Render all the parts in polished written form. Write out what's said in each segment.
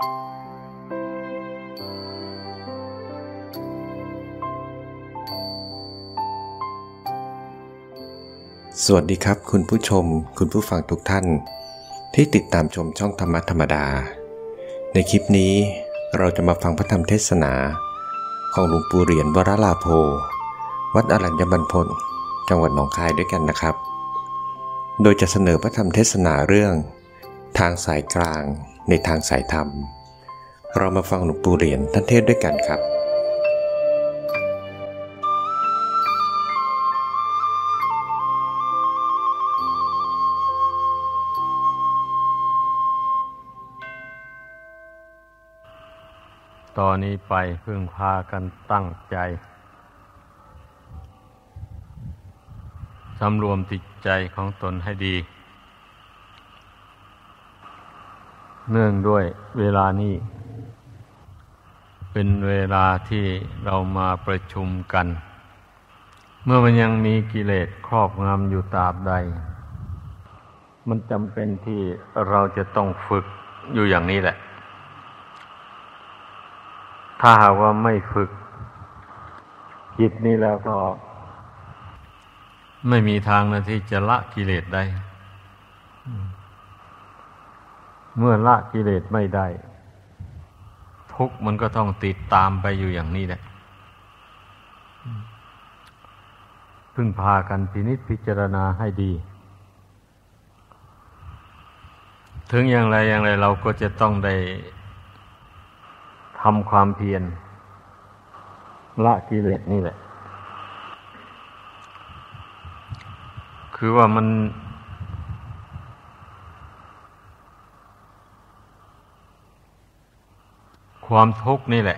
สวัสดีครับคุณผู้ชมคุณผู้ฟังทุกท่านที่ติดตามชมช่องธรรมะธรรมดาในคลิปนี้เราจะมาฟังพระธรรมเทศนาของหลวงปู่เหรียญวรลาโภวัดอรัญญบรรพตจังหวัดหนองคายด้วยกันนะครับโดยจะเสนอพระธรรมเทศนาเรื่องทางสายกลางในทางสายธรรมเรามาฟังหลวงปู่เหรียญท่านเทศด้วยกันครับตอนนี้ไปพึ่งพากันตั้งใจสำรวมจิตใจของตนให้ดีเนื่องด้วยเวลานี้เป็นเวลาที่เรามาประชุมกันเมื่อมันยังมีกิเลสครอบงำอยู่ตราบใดมันจำเป็นที่เราจะต้องฝึกอยู่อย่างนี้แหละถ้าหากว่าไม่ฝึกจิตนี้แล้วก็ไม่มีทางนะที่จะละกิเลสได้เมื่อละกิเลสไม่ได้ทุกข์มันก็ต้องติดตามไปอยู่อย่างนี้แหละพึ่งพากันพินิจพิจารณาให้ดีถึงอย่างไรเราก็จะต้องได้ทำความเพียรละกิเลสนี่แหละคือว่ามันความทุกข์นี่แหละ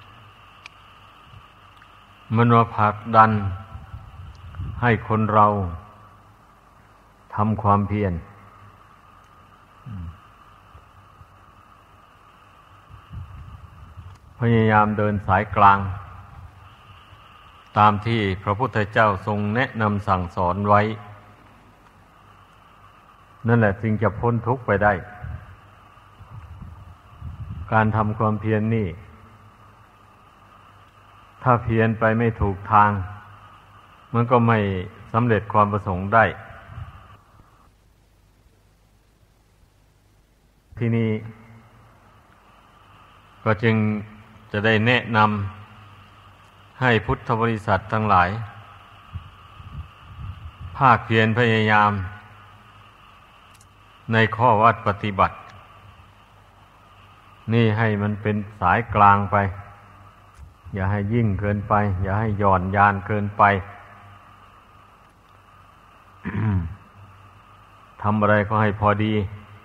มันมาผลักดันให้คนเราทำความเพียรพยายามเดินสายกลางตามที่พระพุทธเจ้าทรงแนะนำสั่งสอนไว้นั่นแหละจึงจะพ้นทุกข์ไปได้การทำความเพียรนี่ถ้าเพียรไปไม่ถูกทางมันก็ไม่สำเร็จความประสงค์ได้ที่นี่ก็จึงจะได้แนะนำให้พุทธบริษัททั้งหลายภาคเพียรพยายามในข้อวัดปฏิบัตินี่ให้มันเป็นสายกลางไปอย่าให้ยิ่งเกินไปอย่าให้หย่อนยานเกินไป ทำอะไรก็ให้พอดี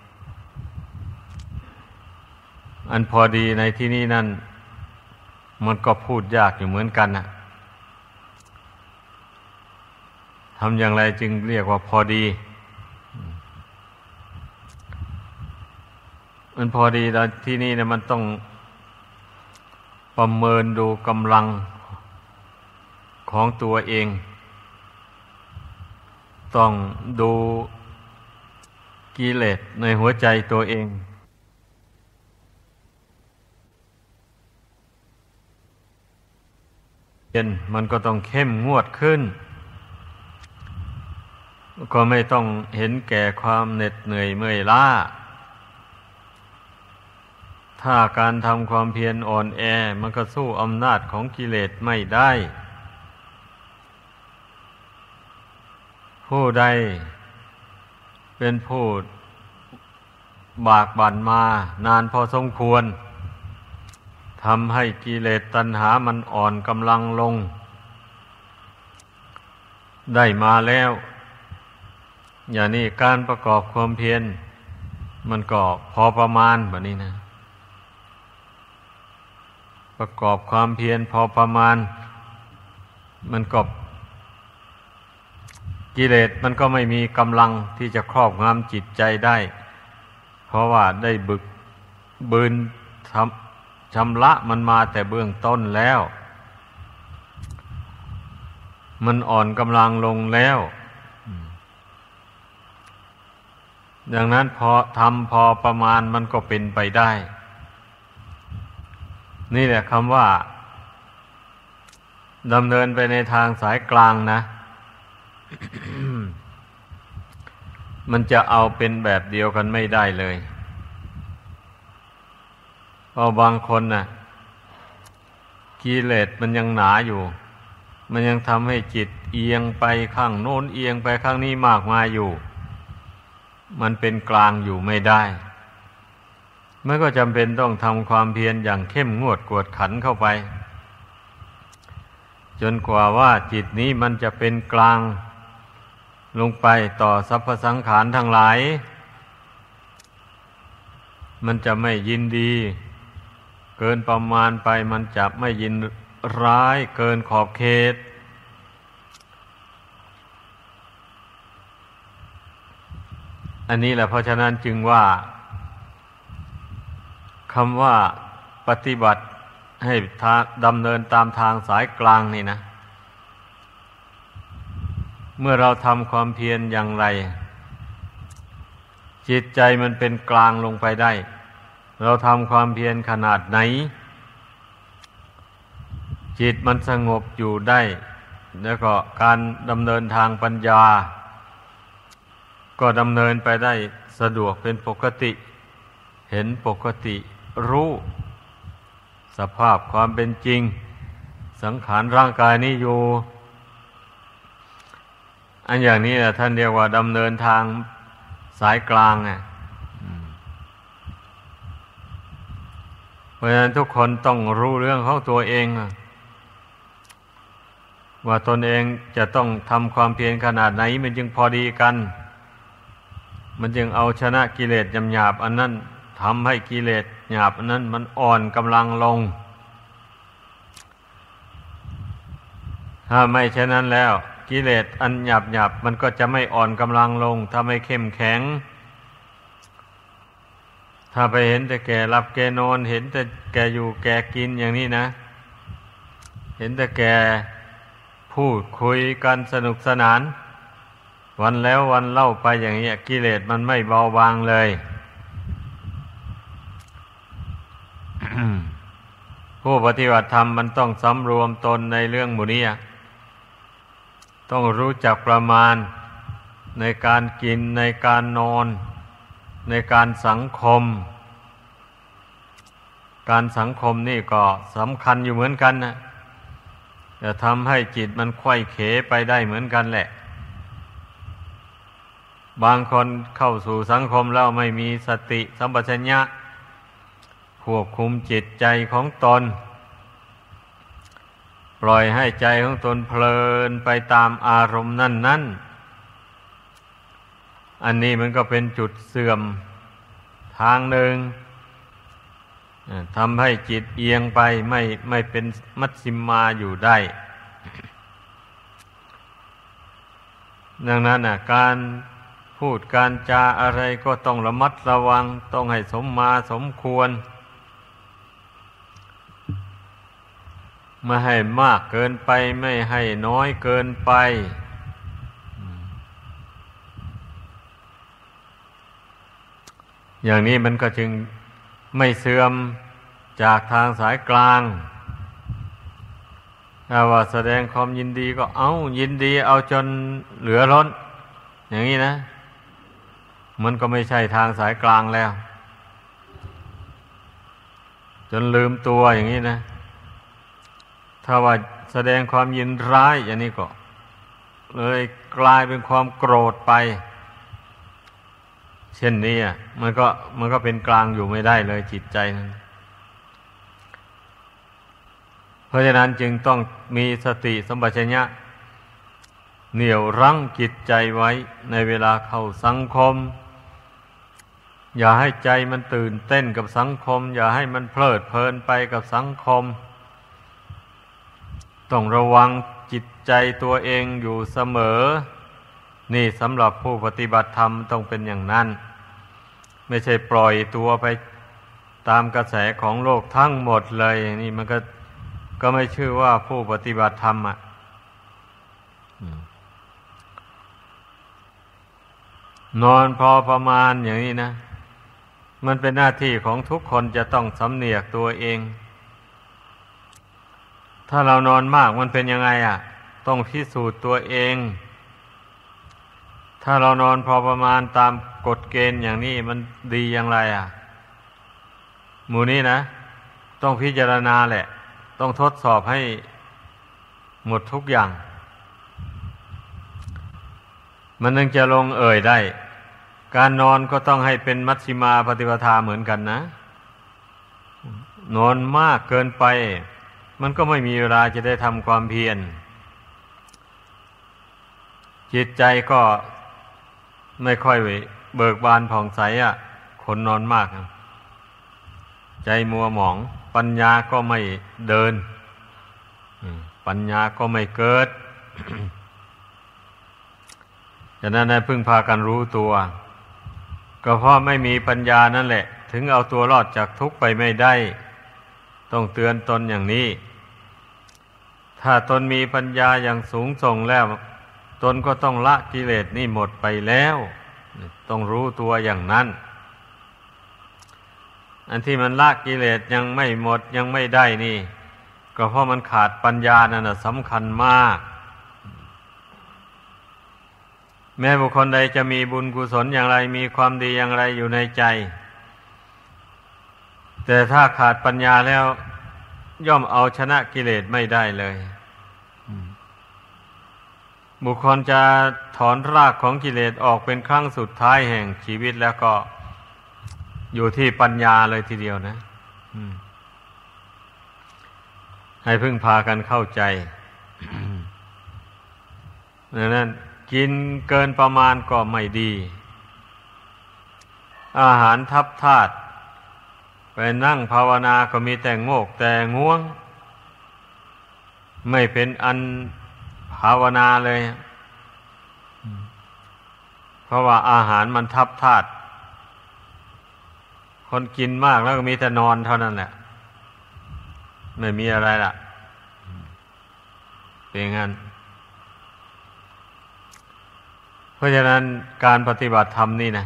อันพอดีในที่นี้นั่นมันก็พูดยากอยู่เหมือนกันนะทำอย่างไรจึงเรียกว่าพอดีมันพอดีแล้วที่นี่เนี่ยมันต้องประเมินดูกำลังของตัวเองต้องดูกิเลสในหัวใจตัวเองมันก็ต้องเข้มงวดขึ้นก็ไม่ต้องเห็นแก่ความเหน็ดเหนื่อยเมื่อยล้าถ้าการทำความเพียรอ่อนแอมันก็สู้อำนาจของกิเลสไม่ได้ผู้ใดเป็นผู้บากบั่นมานานพอสมควรทำให้กิเลสตัณหามันอ่อนกำลังลงได้มาแล้วอย่างนี้การประกอบความเพียรมันก็พอประมาณแบบนี้นะประกอบความเพียรพอประมาณมันก็กิเลสมันก็ไม่มีกำลังที่จะครอบงำจิตใจได้เพราะว่าได้บึกบืนชำระมันมาแต่เบื้องต้นแล้วมันอ่อนกำลังลงแล้วดังนั้นพอทำพอประมาณมันก็เป็นไปได้นี่แหละคำว่าดำเนินไปในทางสายกลางนะ มันจะเอาเป็นแบบเดียวกันไม่ได้เลยเพราะบางคนน่ะกิเลสมันยังหนาอยู่มันยังทำให้จิตเอียงไปข้างโน้นเอียงไปข้างนี้มากมายอยู่มันเป็นกลางอยู่ไม่ได้มันก็จำเป็นต้องทำความเพียรอย่างเข้มงวดกวดขันเข้าไปจนกว่าว่าจิตนี้มันจะเป็นกลางลงไปต่อสรรพสังขารทั้งหลายมันจะไม่ยินดีเกินประมาณไปมันจะไม่ยินร้ายเกินขอบเขตอันนี้แหละเพราะฉะนั้นจึงว่าคำว่าปฏิบัติให้ดำเนินตามทางสายกลางนี่นะเมื่อเราทำความเพียรอย่างไรจิตใจมันเป็นกลางลงไปได้เราทำความเพียรขนาดไหนจิตมันสงบอยู่ได้แล้วก็การดำเนินทางปัญญาก็ดำเนินไปได้สะดวกเป็นปกติเห็นปกติรู้สภาพความเป็นจริงสังขารร่างกายนี้อยู่อันอย่างนี้แหละท่านเรียกว่าดำเนินทางสายกลางไงเพราะฉะนั้นทุกคนต้องรู้เรื่องของตัวเองว่าตนเองจะต้องทำความเพียรขนาดไหนมันจึงพอดีกันมันจึงเอาชนะกิเลสหยาบๆอันนั้นทำให้กิเลสหยาบอันนั้นมันอ่อนกำลังลงถ้าไม่เช่นนั้นแล้วกิเลสอันหยาบๆมันก็จะไม่อ่อนกำลังลงถ้าไม่เข้มแข็งถ้าไปเห็นแต่แก่หลับแก่นอนเห็นแต่แก่อยู่แก่กินอย่างนี้นะเห็นแต่แก่พูดคุยกันสนุกสนานวันแล้ววันเล่าไปอย่างนี้กิเลสมันไม่เบาบางเลย ผู้ปฏิบัติธรรมมันต้องสำรวมตนในเรื่องหมู่นี้ต้องรู้จักประมาณในการกินในการนอนในการสังคมการสังคมนี่ก็สำคัญอยู่เหมือนกันนะจะทำให้จิตมันไขว้เขวไปได้เหมือนกันแหละบางคนเข้าสู่สังคมแล้วไม่มีสติสัมปชัญญะควบคุมจิตใจของตนปล่อยให้ใจของตนเพลินไปตามอารมณ์นั่นอันนี้มันก็เป็นจุดเสื่อมทางหนึ่งทำให้จิตเอียงไปไม่เป็นมัชฌิมาอยู่ได้ดังนั้นการพูดการจาอะไรก็ต้องระมัดระวังต้องให้สมมาสมควรไม่ให้มากเกินไปไม่ให้น้อยเกินไปอย่างนี้มันก็จึงไม่เสื่อมจากทางสายกลางถ้าว่าแสดงความยินดีก็ยินดีเอาจนเหลือล้นอย่างนี้นะมันก็ไม่ใช่ทางสายกลางแล้วจนลืมตัวอย่างนี้นะถ้าว่าแสดงความยินร้ายอย่างนี้ก็เลยกลายเป็นความโกรธไปเช่นนี้มันก็เป็นกลางอยู่ไม่ได้เลยจิตใจนั้นเพราะฉะนั้นจึงต้องมีสติสัมปชัญญะเหนี่ยวรั้งจิตใจไว้ในเวลาเข้าสังคมอย่าให้ใจมันตื่นเต้นกับสังคมอย่าให้มันเพลิดเพลินไปกับสังคมต้องระวังจิตใจตัวเองอยู่เสมอนี่สำหรับผู้ปฏิบัติธรรมต้องเป็นอย่างนั้นไม่ใช่ปล่อยตัวไปตามกระแสของโลกทั้งหมดเลยนี่มันก็ไม่ชื่อว่าผู้ปฏิบัติธรรมนอนพอประมาณอย่างนี้นะมันเป็นหน้าที่ของทุกคนจะต้องสำเนียกตัวเองถ้าเรานอนมากมันเป็นยังไงต้องพิสูจน์ตัวเอง ถ้าเรานอนพอประมาณตามกฎเกณฑ์อย่างนี้มันดีอย่างไรหมู่นี้นะต้องพิจารณาแหละต้องทดสอบให้หมดทุกอย่างมันถึงจะลงเอ่ยได้การนอนก็ต้องให้เป็นมัชฌิมาปฏิปทาเหมือนกันนะนอนมากเกินไปมันก็ไม่มีเวลาจะได้ทำความเพียรจิตใจก็ไม่ค่อยเบิกบานผ่องใสคนนอนมากใจมัวหมองปัญญาก็ไม่เดินปัญญาก็ไม่เกิด ฉะนั้นให้พึ่งพากันรู้ตัวก็เพราะไม่มีปัญญานั่นแหละถึงเอาตัวรอดจากทุกข์ไปไม่ได้ต้องเตือนตนอย่างนี้ถ้าตนมีปัญญาอย่างสูงส่งแล้วตนก็ต้องละกิเลสนี่หมดไปแล้วต้องรู้ตัวอย่างนั้นอันที่มันละกิเลสยังไม่หมดยังไม่ได้นี่ก็เพราะมันขาดปัญญานั่นน่ะสำคัญมากแม้บุคคลใดจะมีบุญกุศลอย่างไรมีความดีอย่างไรอยู่ในใจแต่ถ้าขาดปัญญาแล้วย่อมเอาชนะกิเลสไม่ได้เลยบุคคลจะถอนรากของกิเลสออกเป็นครั้งสุดท้ายแห่งชีวิตแล้วก็อยู่ที่ปัญญาเลยทีเดียวนะให้พึ่งพากันเข้าใจดังนั้นกินเกินประมาณก็ไม่ดีอาหารทับธาตุไปนั่งภาวนาก็มีแต่โงกแต่ง่วงไม่เป็นอันภาวนาเลยเพราะว่าอาหารมันทับธาตุคนกินมากแล้วก็มีแต่นอนเท่านั้นแหละไม่มีอะไรล่ะเป็นงั้นเพราะฉะนั้นการปฏิบัติธรรมนี่นะ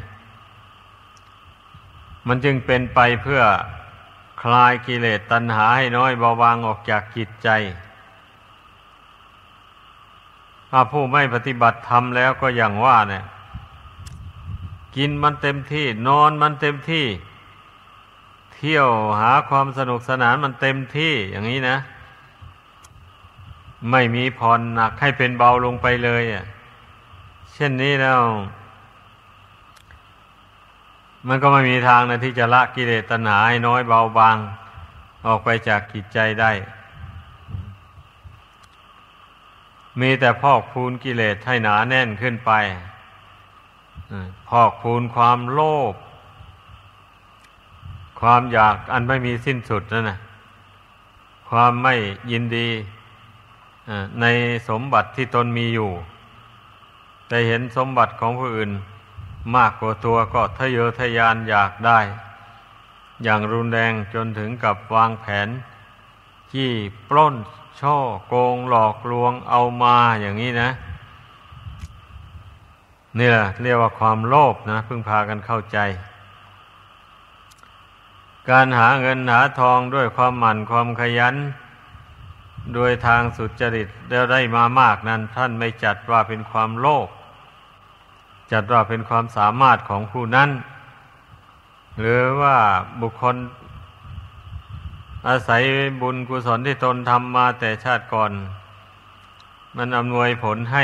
มันจึงเป็นไปเพื่อคลายกิเลสตัณหาให้น้อยเบาบางออกจากจิตใจถ้าผู้ไม่ปฏิบัติธรรมแล้วก็อย่างว่าเนี่ยกินมันเต็มที่นอนมันเต็มที่เที่ยวหาความสนุกสนานมันเต็มที่อย่างนี้นะไม่มีผ่อนหนักให้เป็นเบาลงไปเลยเช่นนี้แล้วมันก็ไม่มีทางนะที่จะละกิเลสตัณหาให้น้อยเบาบางออกไปจากจิตใจได้มีแต่พอกพูนกิเลสให้หนาแน่นขึ้นไปพอกพูนความโลภความอยากอันไม่มีสิ้นสุดนั่นนะความไม่ยินดีในสมบัติที่ตนมีอยู่แต่เห็นสมบัติของผู้อื่นมากกว่าตัวก็ทะเยอทะยานอยากได้อย่างรุนแรงจนถึงกับวางแผนจี้ปล้นช่อโกงหลอกลวงเอามาอย่างนี้นะนี่แหละเรียกว่าความโลภนะพึ่งพากันเข้าใจการหาเงินหาทองด้วยความหมั่นความขยันโดยทางสุจริตแล้วได้มามากนั้นท่านไม่จัดว่าเป็นความโลภจัดว่าเป็นความสามารถของผู้นั้นหรือว่าบุคคลอาศัยบุญกุศลที่ตนทำมาแต่ชาติก่อนมันอำนวยผลให้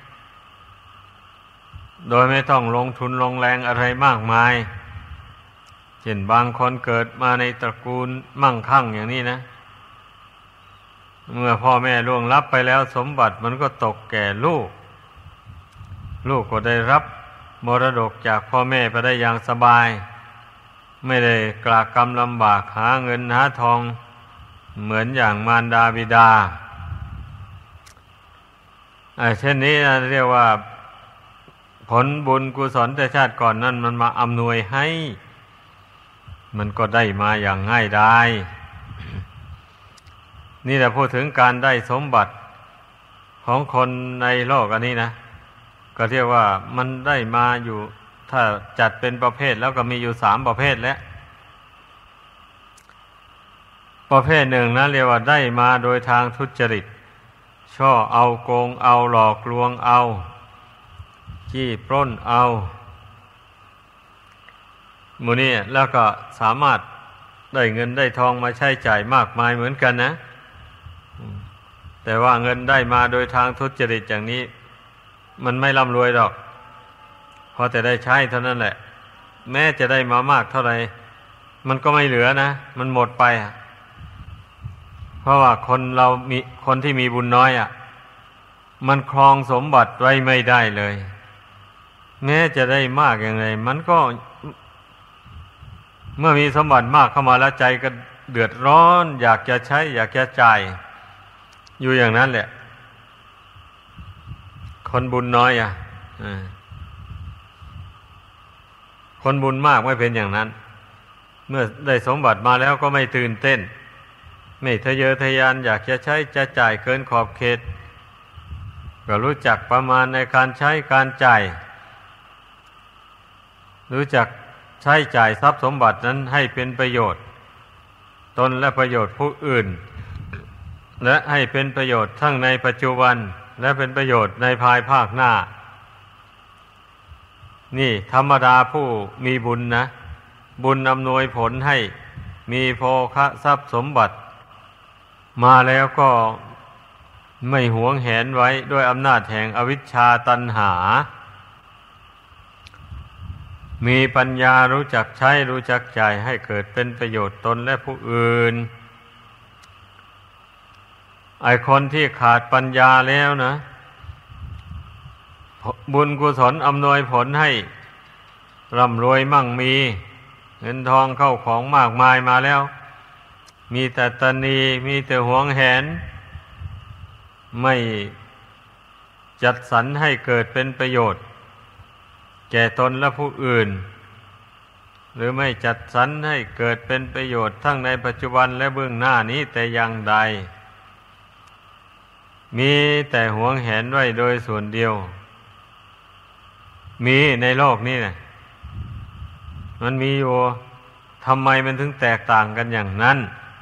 โดยไม่ต้องลงทุนลงแรงอะไรมากมายเช่นบางคนเกิดมาในตระกูลมั่งคั่งอย่างนี้นะเมื่อพ่อแม่ล่วงลับไปแล้วสมบัติมันก็ตกแก่ลูกลูกก็ได้รับมรดกจากพ่อแม่ไปได้อย่างสบายไม่ได้กลากกรรมลำบากหาเงินหาทองเหมือนอย่างมารดาบิดาเช่นนี้เรียกว่าผลบุญกุศลแต่ชาติก่อนนั้นมันมาอำนวยให้มันก็ได้มาอย่างง่ายดายนี่แหละพูดถึงการได้สมบัติของคนในโลกอันนี้นะก็เรียกว่ามันได้มาอยู่ถ้าจัดเป็นประเภทแล้วก็มีอยู่3ประเภทแล้วประเภทหนึ่งนะเรียกว่าได้มาโดยทางทุจริตช่อเอาโกงเอาหลอกลวงเอาจี้ปล้นเอาหมู่นี้แล้วก็สามารถได้เงินได้ทองมาใช้จ่ายมากมายเหมือนกันนะแต่ว่าเงินได้มาโดยทางทุจริตอย่างนี้มันไม่ร่ำรวยหรอกพอแต่ได้ใช้เท่านั้นแหละแม้จะได้มามากเท่าไหร่มันก็ไม่เหลือนะมันหมดไปเพราะว่าคนที่มีบุญน้อยมันครองสมบัติไว้ไม่ได้เลยแม้จะได้มากอย่างไรมันก็เมื่อมีสมบัติมากเข้ามาแล้วใจก็เดือดร้อนอยากจะใช้อยากจะจ่ายอยู่อย่างนั้นแหละคนบุญน้อยคนบุญมากไม่เป็นอย่างนั้นเมื่อได้สมบัติมาแล้วก็ไม่ตื่นเต้นไม่ทะเยอทะยานอยากจะใช้จะจ่ายเกินขอบเขตก็รู้จักประมาณในการใช้การจ่ายรู้จักใช้จ่ายทรัพย์สมบัตินั้นให้เป็นประโยชน์ตนและประโยชน์ผู้อื่นและให้เป็นประโยชน์ทั้งในปัจจุบันและเป็นประโยชน์ในภายภาคหน้านี่ธรรมดาผู้มีบุญนะบุญอำนวยผลให้มีโภคทรัพย์สมบัติมาแล้วก็ไม่หวงแหนไว้ด้วยอำนาจแห่งอวิชชาตัณหามีปัญญารู้จักใช้รู้จักจ่ายให้เกิดเป็นประโยชน์ตนและผู้อื่นไอ้คนที่ขาดปัญญาแล้วนะบุญกุศลอำนวยผลให้ร่ำรวยมั่งมีเงินทองเข้าของมากมายมาแล้วมีแต่ตนีมีแต่หวงแหนไม่จัดสรรให้เกิดเป็นประโยชน์แก่ตนและผู้อื่นหรือไม่จัดสรรให้เกิดเป็นประโยชน์ทั้งในปัจจุบันและเบื้องหน้านี้แต่อย่างใดมีแต่หวงแหนไว้โดยส่วนเดียวมีในโลกนี้นะมันมีอยู่ทำไมมันถึงแตกต่างกันอย่างนั้น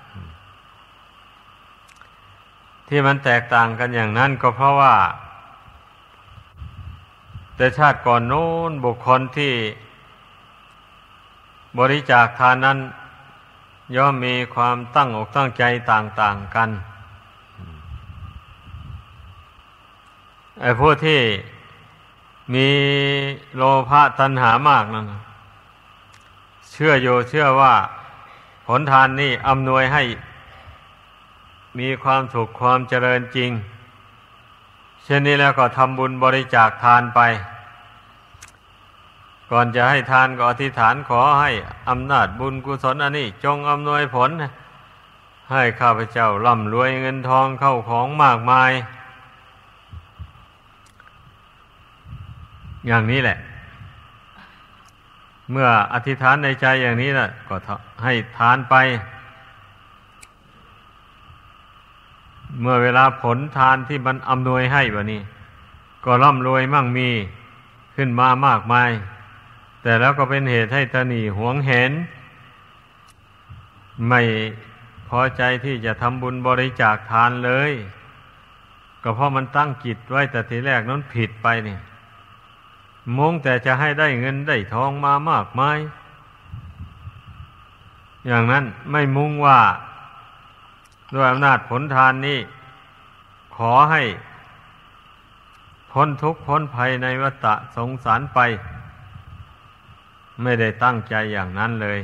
ที่มันแตกต่างกันอย่างนั้นก็เพราะว่าแต่ชาติก่อนโน้นบุคคลที่บริจาคทานนั้นย่อมมีความตั้งอกตั้งใจต่างๆกันไอ้ผู้ที่มีโลภะตัณหามากนั่นเชื่อว่าผลทานนี่อำนวยให้มีความสุขความเจริญจริงเช่นนี้แล้วก็ทำบุญบริจาคทานไปก่อนจะให้ทานก็อธิษฐานขอให้อำนาจบุญกุศลอันนี้จงอำนวยผลให้ข้าพเจ้าร่ำรวยเงินทองเข้าของมากมายอย่างนี้แหละเมื่ออธิษฐานในใจอย่างนี้น่ะก็ให้ทานไปเมื่อเวลาผลทานที่มันอำนวยให้แบบนี้ก็ร่ำรวยมั่งมีขึ้นมามากมายแต่แล้วก็เป็นเหตุให้ตนีหวงแหนไม่พอใจที่จะทำบุญบริจาคทานเลยก็เพราะมันตั้งจิตไว้แต่ทีแรกนั้นผิดไปเนี่ยมุ่งแต่จะให้ได้เงินได้ทองมามากมายอย่างนั้นไม่มุ่งว่าด้วยอำนาจผลทานนี้ขอให้พ้นทุกข์พ้นภัยในวัฏสงสารไปไม่ได้ตั้งใจอย่างนั้นเลย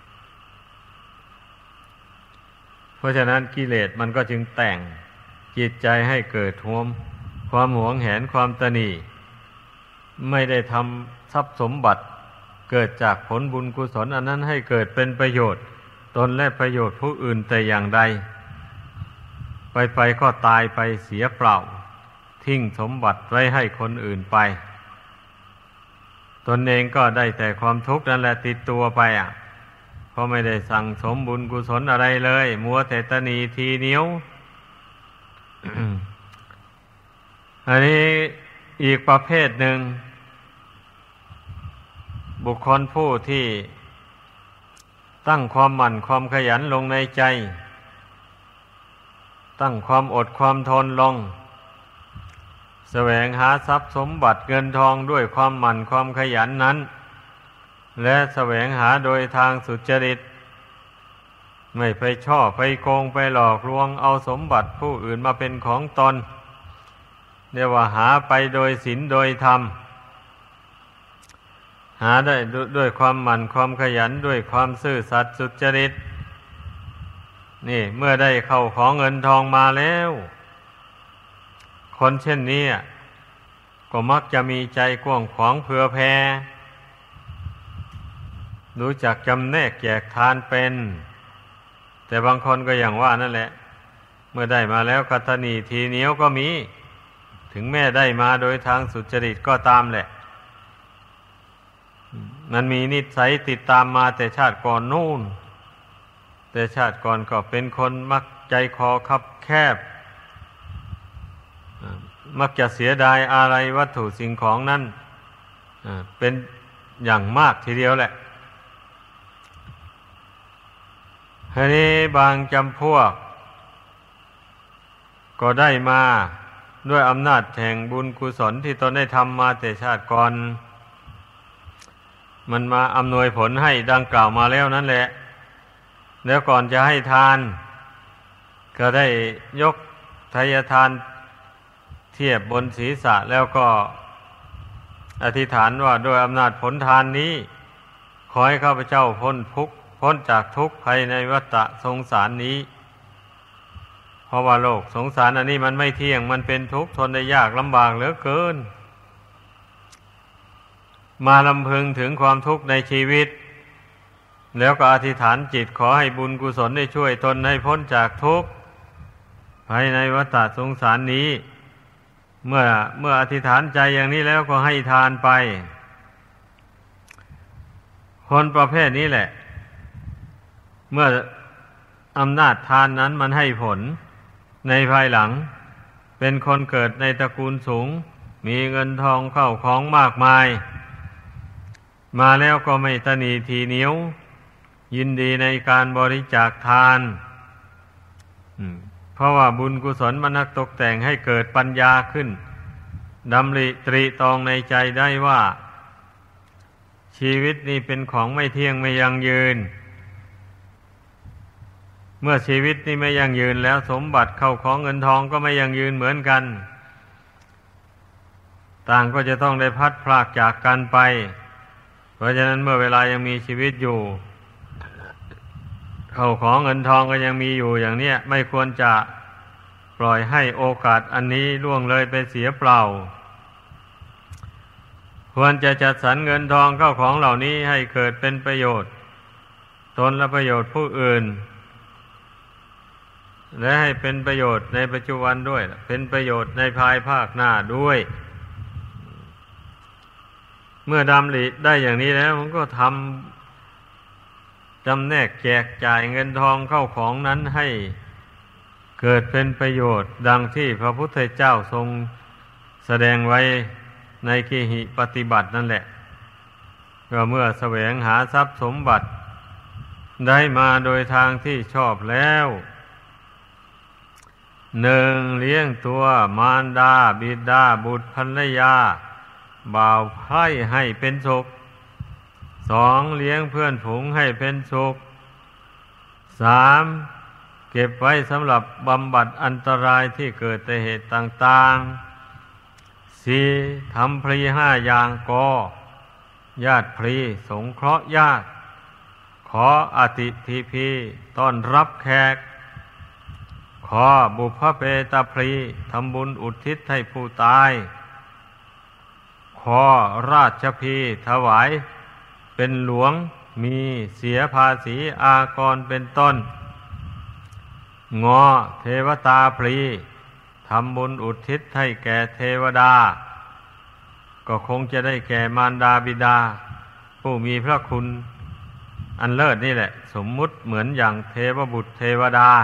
เพราะฉะนั้นกิเลสมันก็จึงแต่งจิตใจให้เกิดความหวงแหนความตณีไม่ได้ทำทรัพย์สมบัติเกิดจากผลบุญกุศลอันนั้นให้เกิดเป็นประโยชน์ตนและประโยชน์ผู้อื่นแต่อย่างใดไปก็ตายไปเสียเปล่าทิ้งสมบัติไว้ให้คนอื่นไปตนเองก็ได้แต่ความทุกข์นั่นแหละติดตัวไปเพราะไม่ได้สั่งสมบุญกุศลอะไรเลยมัวแต่ตนีทีเหนียว อันนี้อีกประเภทหนึ่งบุคคลผู้ที่ตั้งความหมั่นความขยันลงในใจตั้งความอดความทนลงแสวงหาทรัพย์สมบัติเงินทองด้วยความหมั่นความขยันนั้นและแสวงหาโดยทางสุจริตไม่ไปช่อไปโกงไปหลอกลวงเอาสมบัติผู้อื่นมาเป็นของตนเรียกว่าหาไปโดยศีลโดยธรรมหาได้ด้วยความหมั่นความขยันด้วยความซื่อสัตย์สุจริตนี่เมื่อได้เข้าของเงินทองมาแล้วคนเช่นนี้ก็มักจะมีใจกว้างขวางเผื่อแผ่รู้จักจำแนกแจกทานเป็นแต่บางคนก็อย่างว่านั่นแหละเมื่อได้มาแล้วก็ตนีทีเหนียวก็มีถึงแม้ได้มาโดยทางสุจริตก็ตามแหละมันมีนิสัยติดตามมาแต่ชาติก่อนนู่นแต่ชาติก่อนก็เป็นคนมักใจคอคับแคบมักจะเสียดายอะไรวัตถุสิ่งของนั้นเป็นอย่างมากทีเดียวแหละทีนี้บางจำพวกก็ได้มาด้วยอำนาจแห่งบุญกุศลที่ตนได้ทำมาแต่ชาติก่อนมันมาอำนวยผลให้ดังกล่าวมาแล้วนั่นแหละแล้วก่อนจะให้ทานก็ได้ยกทายทานเทียบบนศีรษะแล้วก็อธิษฐานว่าด้วยอำนาจผลทานนี้ขอให้ข้าพเจ้าพ้นจากทุกข์ภายในวัฏสงสารนี้เพราะว่าโลกสงสารอันนี้มันไม่เที่ยงมันเป็นทุกข์ทนได้ยากลำบากเหลือเกินมาลำพึงถึงความทุกข์ในชีวิตแล้วก็อธิษฐานจิตขอให้บุญกุศลได้ช่วยตนให้พ้นจากทุกข์ภายในวัฏสงสารนี้เมื่ออธิษฐานใจอย่างนี้แล้วก็ให้ทานไปคนประเภทนี้แหละเมื่ออำนาจทานนั้นมันให้ผลในภายหลังเป็นคนเกิดในตระกูลสูงมีเงินทองเข้าของมากมายมาแล้วก็ไม่ตนีทีเหนียวยินดีในการบริจาคทานเพราะว่าบุญกุศลมันนักตกแต่งให้เกิดปัญญาขึ้นดำริตรีตรองในใจได้ว่าชีวิตนี้เป็นของไม่เที่ยงไม่ยั่งยืนเมื่อชีวิตนี้ไม่ยั่งยืนแล้วสมบัติเข้าของเงินทองก็ไม่ยั่งยืนเหมือนกันต่างก็จะต้องได้พัดพรากจากกันไปเพราะฉะนั้นเมื่อเวลายังมีชีวิตอยู่เข้าของเงินทองก็ยังมีอยู่อย่างเนี้ยไม่ควรจะปล่อยให้โอกาสอันนี้ล่วงเลยไปเสียเปล่าควรจะจัดสรรเงินทองเข้าของเหล่านี้ให้เกิดเป็นประโยชน์ตนและประโยชน์ผู้อื่นและให้เป็นประโยชน์ในปัจจุบันด้วยเป็นประโยชน์ในภายภาคหน้าด้วยเมื่อดำริได้อย่างนี้แล้วมันก็ทำจำแนกแจกจ่ายเงินทองเข้าของนั้นให้เกิดเป็นประโยชน์ดังที่พระพุทธเจ้าทรงแสดงไว้ในขีหิปฏิบัตินั่นแหละก็เมื่อแสวงหาทรัพย์สมบัติได้มาโดยทางที่ชอบแล้วหนึ่งเลี้ยงตัวมารดาบิดาบุตรภรรยาบ่าวไพร่ให้เป็นสุขสองเลี้ยงเพื่อนฝูงให้เป็นสุขสามเก็บไว้สำหรับบำบัดอันตรายที่เกิดแต่เหตุต่างๆสี่ทำพรีห้าอย่างก่อญาติพรีสงเคราะห์ญาติขออติธิพีต้อนรับแขกขอบุพเพตพรีทำบุญอุทิศให้ผู้ตายขอราชพีถวายเป็นหลวงมีเสียภาษีอากรเป็นต้นงอเทวตาพรีทำบุญอุทิศให้แก่เทวดาก็คงจะได้แก่มารดาบิดาผู้มีพระคุณอันเลิศนี่แหละสมมุติเหมือนอย่างเทวบุตรเทวดา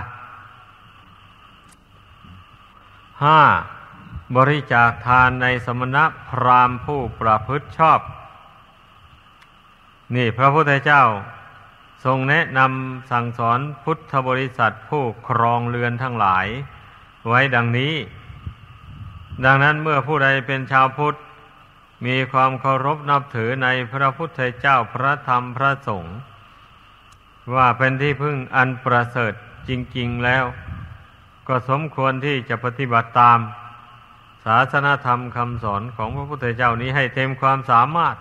ห้าบริจาคทานในสมณพราหมณ์ผู้ประพฤติชอบนี่พระพุทธเจ้าทรงแนะนำสั่งสอนพุทธบริษัทผู้ครองเรือนทั้งหลายไว้ดังนี้ดังนั้นเมื่อผู้ใดเป็นชาวพุทธมีความเคารพนับถือในพระพุทธเจ้าพระธรรมพระสงฆ์ว่าเป็นที่พึ่งอันประเสริฐจริงๆแล้วก็สมควรที่จะปฏิบัติตามศาสนธรรมคำสอนของพระพุทธเจ้านี้ให้เต็มความสามารถ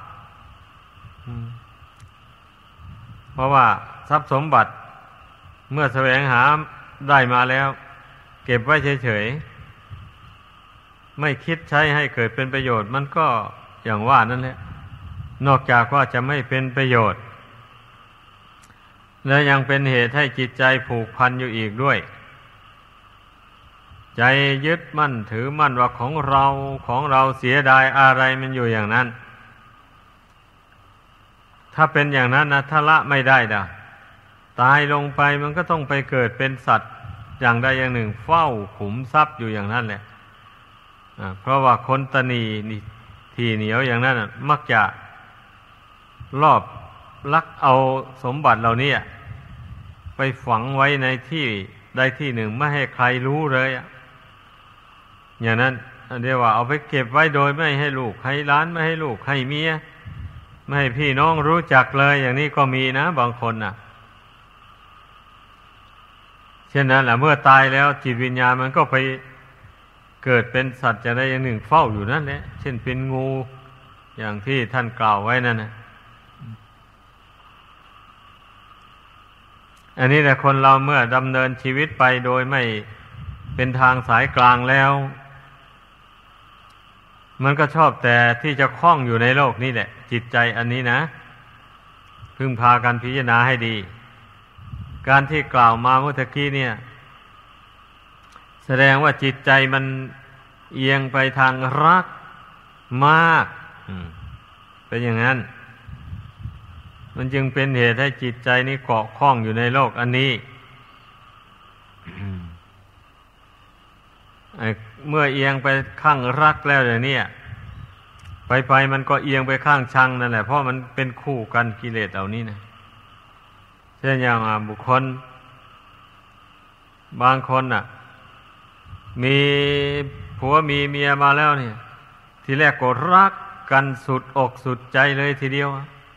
เพราะว่าทรัพย์สมบัติเมื่อแสวงหาได้มาแล้วเก็บไว้เฉยๆไม่คิดใช้ให้เกิดเป็นประโยชน์มันก็อย่างว่านั่นแหละนอกจากว่าจะไม่เป็นประโยชน์และยังเป็นเหตุให้จิตใจผูกพันอยู่อีกด้วยใจยึดมั่นถือมั่นว่าของเราเสียดายอะไรมันอยู่อย่างนั้นถ้าเป็นอย่างนั้นนะถ้าละไม่ได้ตายลงไปมันก็ต้องไปเกิดเป็นสัตว์อย่างใดอย่างหนึ่งเฝ้าขุมทรัพย์อยู่อย่างนั้นแหละเพราะว่าคนตนีที่เหนียวอย่างนั้นมักจะลอบลักเอาสมบัติเหล่านี้ไปฝังไว้ในที่ใดที่หนึ่งไม่ให้ใครรู้เลยอย่างนั้นเรียกว่าเอาไปเก็บไว้โดยไม่ให้ลูกให้หลานไม่ให้ลูกให้เมียไม่ให้พี่น้องรู้จักเลยอย่างนี้ก็มีนะบางคนเช่นนั้นแหละเมื่อตายแล้วจิตวิญญาณมันก็ไปเกิดเป็นสัตว์จะได้อย่างหนึ่งเฝ้าอยู่นั่นแหละเช่นเป็นงูอย่างที่ท่านกล่าวไว้นั่นนะอันนี้แหละคนเราเมื่อดำเนินชีวิตไปโดยไม่เป็นทางสายกลางแล้วมันก็ชอบแต่ที่จะคล้องอยู่ในโลกนี้แหละจิตใจอันนี้นะพึงพากันพิจารณาให้ดีการที่กล่าวมาเมื่อกี้เนี่ยแสดงว่าจิตใจมันเอียงไปทางรักมากเป็นอย่างนั้นมันจึงเป็นเหตุให้จิตใจนี้เกาะข้องอยู่ในโลกอันนี้เมื่อเอียงไปข้างรักแล้วอย่างนี้ไปมันก็เอียงไปข้างชังนั่นแหละเพราะมันเป็นคู่กันกิเลสเหล่านี้นะเช่นอย่างบุคคลบางคนมีผัวมีเมียมาแล้วเนี่ยทีแรกก็รักกันสุดอกสุดใจเลยทีเดียว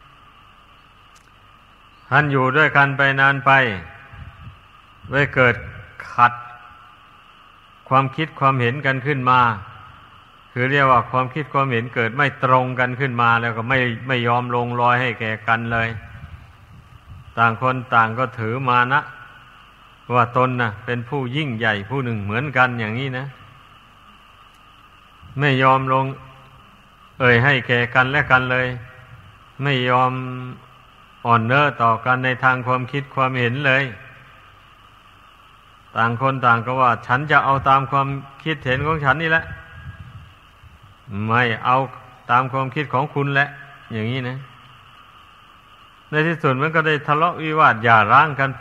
ท่านอยู่ด้วยกันไปนานไปไว้เกิดขัดความคิดความเห็นกันขึ้นมาคือเรียกว่าความคิดความเห็นเกิดไม่ตรงกันขึ้นมาแล้วก็ไม่ยอมลงรอยให้แก่กันเลยต่างคนต่างก็ถือมานะว่าตนเป็นผู้ยิ่งใหญ่ผู้หนึ่งเหมือนกันอย่างนี้นะไม่ยอมลงให้แก่กันและกันเลยไม่ยอมอ่อนเน้อต่อกันในทางความคิดความเห็นเลยต่างคนต่างก็ว่าฉันจะเอาตามความคิดเห็นของฉันนี่แหละไม่เอาตามความคิดของคุณแหละอย่างนี้นะในที่สุดมันก็ได้ทะเลาะวิวาทหย่าร้างกันไป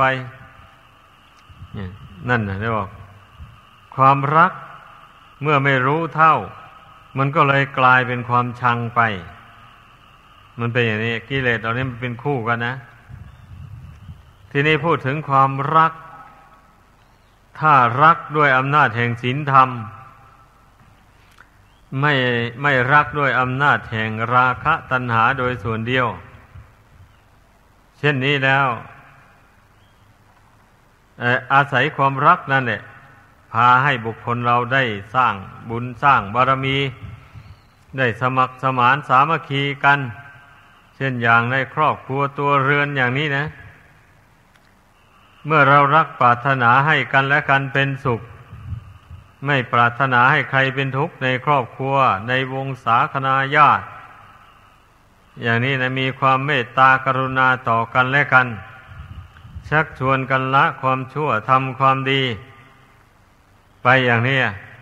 นั่นนะได้บอกความรักเมื่อไม่รู้เท่ามันก็เลยกลายเป็นความชังไปมันเป็นอย่างนี้กิเลสเหล่านี้มันเป็นคู่กันนะทีนี้พูดถึงความรักถ้ารักด้วยอำนาจแห่งศีลธรรมไม่รักด้วยอำนาจแห่งราคะตัณหาโดยส่วนเดียวเช่นนี้แล้วอาศัยความรักนั่นแหละพาให้บุคคลเราได้สร้างบุญสร้างบารมีได้สมัครสมานสามัคคีกันเช่นอย่างในครอบครัวตัวเรือนอย่างนี้นะเมื่อเรารักปรารถนาให้กันและกันเป็นสุขไม่ปรารถนาให้ใครเป็นทุกข์ในครอบครัวในวงศาคณาญาติอย่างนี้นะมีความเมตตากรุณาต่อกันและกันชักชวนกันละความชั่วทำความดีไปอย่างนี้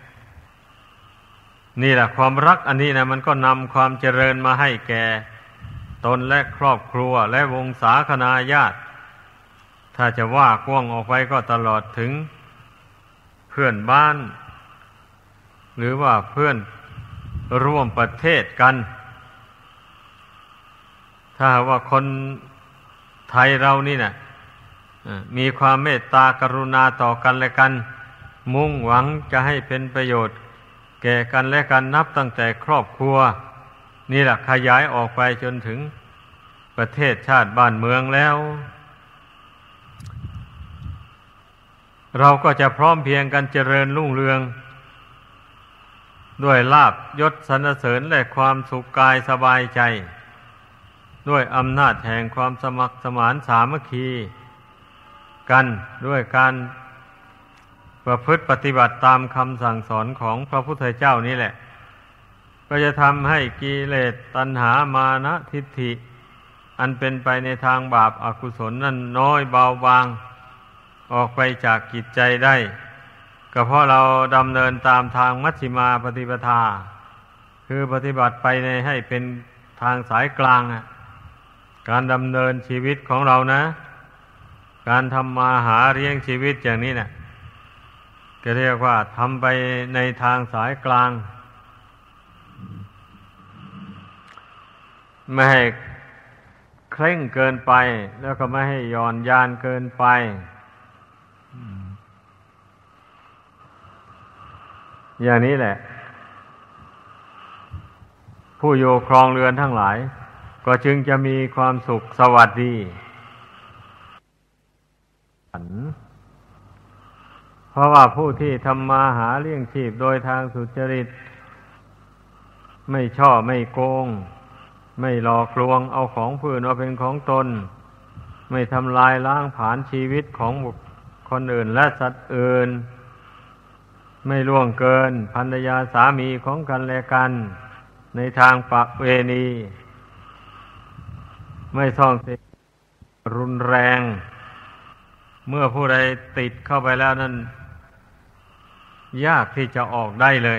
นี่แหละความรักอันนี้นะมันก็นำความเจริญมาให้แก่ตนและครอบครัวและวงศาคณาญาติถ้าจะว่ากว้างออกไปก็ตลอดถึงเพื่อนบ้านหรือว่าเพื่อนร่วมประเทศกันถ้าว่าคนไทยเรานี่นะมีความเมตตากรุณาต่อกันและกันมุ่งหวังจะให้เป็นประโยชน์แก่กันและกันนับตั้งแต่ครอบครัวนี่แหละขยายออกไปจนถึงประเทศชาติบ้านเมืองแล้วเราก็จะพร้อมเพรียงกันเจริญรุ่งเรืองด้วยลาภยศสรรเสริญและความสุขกายสบายใจด้วยอำนาจแห่งความสมัครสมานสามัคคีกันด้วยการประพฤติปฏิบัติตามคำสั่งสอนของพระพุทธเจ้านี่แหละก็จะทำให้กิเลสตัณหามานะทิฏฐิอันเป็นไปในทางบาปอกุศลนั้นน้อยเบาบางออกไปจากจิตใจได้ก็เพราะเราดำเนินตามทางมัชฌิมาปฏิปทาคือปฏิบัติไปในให้เป็นทางสายกลางการดำเนินชีวิตของเรานะการทำมาหาเลี้ยงชีวิตอย่างนี้นะก็เรียกว่าทำไปในทางสายกลางไม่ให้เคร่งเกินไปแล้วก็ไม่ให้หย่อนยานเกินไปอย่างนี้แหละผู้อยู่ครองเรือนทั้งหลายก็จึงจะมีความสุขสวัสดีเพราะว่าผู้ที่ทำมาหาเลี้ยงชีพโดยทางสุจริตไม่ช่อไม่โกงไม่หลอกลวงเอาของผู้อื่นมาเป็นของตนไม่ทำลายล้างผลาญชีวิตของบุคคลอื่นและสัตว์อื่นไม่ล่วงเกินภรรยาสามีของกันและกันในทางประเวณีไม่ส่องเสพรุนแรงเมื่อผู้ใดติดเข้าไปแล้วนั้นยากที่จะออกได้เลย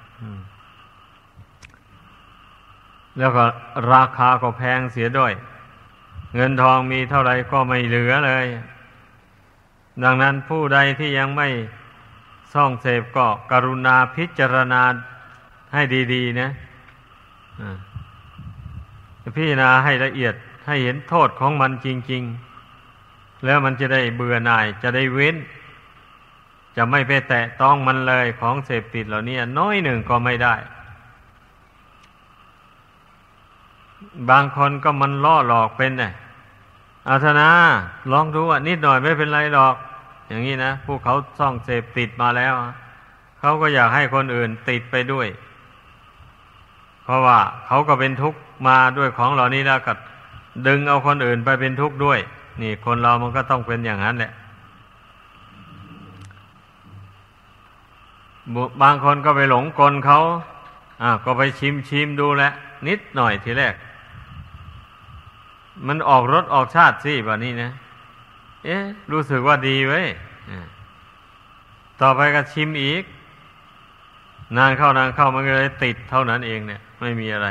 แล้วก็ราคาก็แพงเสียด้วยเงินทองมีเท่าไรก็ไม่เหลือเลยดังนั้นผู้ใดที่ยังไม่ส่องเสพก็กรุณาพิจารณาให้ดีๆนะพิจารณาให้ละเอียดให้เห็นโทษของมันจริงๆแล้วมันจะได้เบื่อหน่ายจะได้เว้นจะไม่ไปแตะต้องมันเลยของเสพติดเหล่านี้น้อยหนึ่งก็ไม่ได้บางคนก็มันล่อหลอกเป็นอาธนาลองดูนิดหน่อยไม่เป็นไรหรอกอย่างนี้นะผู้เขาส่องเสพติดมาแล้วเขาก็อยากให้คนอื่นติดไปด้วยเพราะว่าเขาก็เป็นทุกข์มาด้วยของเหล่านี้แล้วก็ดึงเอาคนอื่นไปเป็นทุกข์ด้วยนี่คนเรามันก็ต้องเป็นอย่างนั้นแหละบางคนก็ไปหลงกลเขาก็ไปชิมดูแลนิดหน่อยทีแรกมันออกรสออกชาติสิแบบนี้นะรู้สึกว่าดีเว้ยต่อไปก็ชิมอีกนานเข้ามันก็เลยติดเท่านั้นเองเนี่ยไม่มีอะไร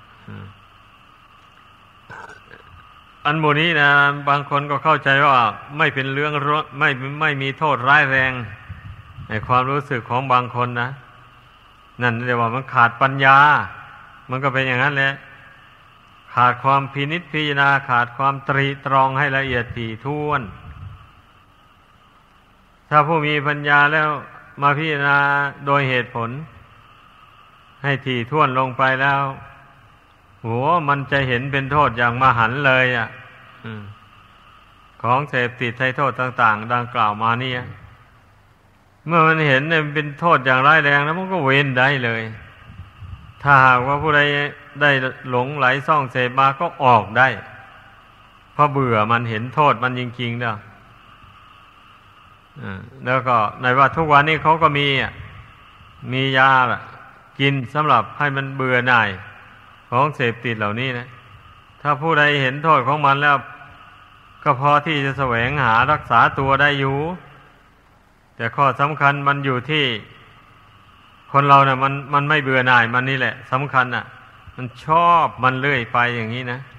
อันโมนี้นะบางคนก็เข้าใจว่าไม่เป็นเรื่องไม่มีโทษร้ายแรงในความรู้สึกของบางคนนะนั่นเรียกว่ามันขาดปัญญามันก็เป็นอย่างนั้นแหละขาดความพินิจพิจารณาขาดความตรีตรองให้ละเอียดถี่ถ้วนถ้าผู้มีปัญญาแล้วมาพิจารณาโดยเหตุผลให้ถี่ถ้วนลงไปแล้วมันจะเห็นเป็นโทษอย่างมหันต์เลยของเสพติดให้โทษต่างๆดังกล่าวมานี่เมื่อมันเห็นเป็นโทษอย่างร้ายแรงแล้วมันก็เว้นได้เลยถ้าหากว่าผู้ใดได้หลงไหลซ่องเสพมาก็ออกได้เพราะเบื่อมันเห็นโทษมันจริงๆแล้วก็ในว่าทุกวันนี้เขาก็มียากินสำหรับให้มันเบื่อหน่ายของเสพติดเหล่านี้นะถ้าผู้ใดเห็นโทษของมันแล้วก็พอที่จะแสวงหารักษาตัวได้อยู่แต่ข้อสำคัญมันอยู่ที่คนเราเนี่ยมันไม่เบื่อหน่ายมันนี่แหละสำคัญมันชอบมันเรื่อยไปอย่างนี้นะ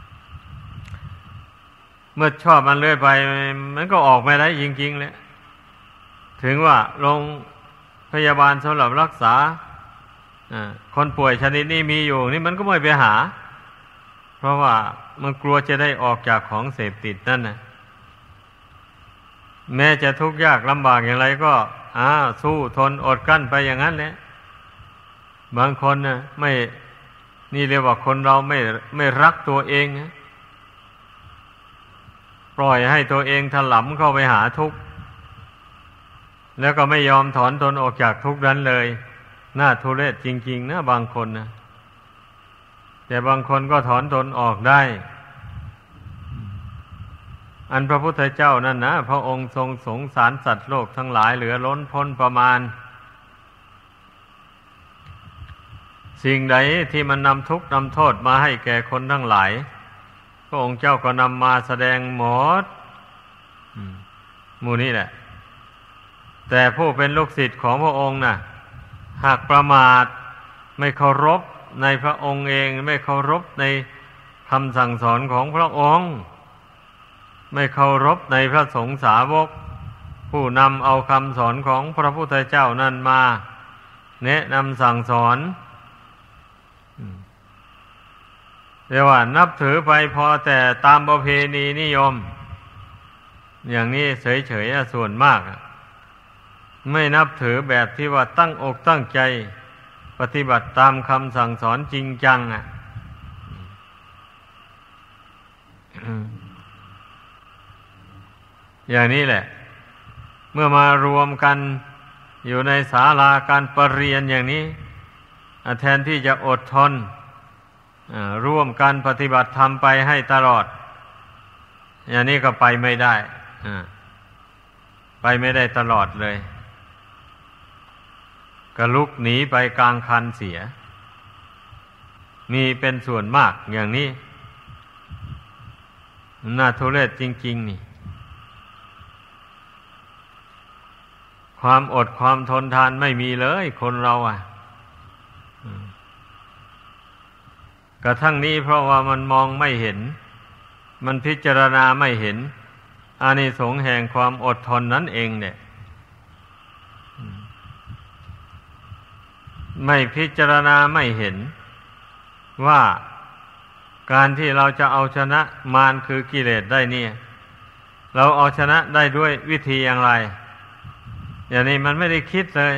เมื่อชอบมันเรื่อยไปมันก็ออกไม่ได้จริงๆเลยถึงว่าโรงพยาบาลสำหรับรักษาคนป่วยชนิดนี้มีอยู่นี่มันก็ไม่ไปหาเพราะว่ามันกลัวจะได้ออกจากของเสพติดนั่นนะแม้จะทุกข์ยากลำบากอย่างไรก็สู้ทนอดกลั้นไปอย่างนั้นแหละบางคนนะไม่นี่เรียกว่าคนเราไม่รักตัวเองนะปล่อยให้ตัวเองถลำเข้าไปหาทุกข์แล้วก็ไม่ยอมถอนตนออกจากทุกข์นั้นเลยน่าทุเรศจริงๆนะบางคนนะแต่บางคนก็ถอนตนออกได้อันพระพุทธเจ้านั่นนะพระองค์ทรงสงสารสัตว์โลกทั้งหลายเหลือล้นพ้นประมาณสิ่งใดที่มันนำทุกข์นำโทษมาให้แก่คนทั้งหลายพระองค์เจ้าก็นำมาแสดงหมดหมู่นี้แหละแต่ผู้เป็นลูกศิษย์ของพระองค์น่ะหากประมาทไม่เคารพในพระองค์เองไม่เคารพในคำสั่งสอนของพระองค์ไม่เคารพในพระสงฆ์สาวกผู้นำเอาคำสอนของพระพุทธเจ้านั้นมาแนะนำสั่งสอนเรียกว่านับถือไปพอแต่ตามประเพณีนิยมอย่างนี้เฉยๆส่วนมากไม่นับถือแบบที่ว่าตั้งอกตั้งใจปฏิบัติตามคำสั่งสอนจริงจังอย่างนี้แหละเมื่อมารวมกันอยู่ในศาลาการประเรียนอย่างนี้แทนที่จะอดทนร่วมกันปฏิบัติธรรมไปให้ตลอดอย่างนี้ก็ไปไม่ได้ไปไม่ได้ตลอดเลยก็ลุกหนีไปกลางคันเสียมีเป็นส่วนมากอย่างนี้น่าทุเรศจริงๆนี่ความอดความทนทานไม่มีเลยคนเรากระทั่งนี้เพราะว่ามันมองไม่เห็นมันพิจารณาไม่เห็นอานิสงส์แห่งความอดทนนั่นเองเนี่ยไม่พิจารณาไม่เห็นว่าการที่เราจะเอาชนะมารคือกิเลสได้เนี่ยเราเอาชนะได้ด้วยวิธีอย่างไรอย่างนี้มันไม่ได้คิดเลย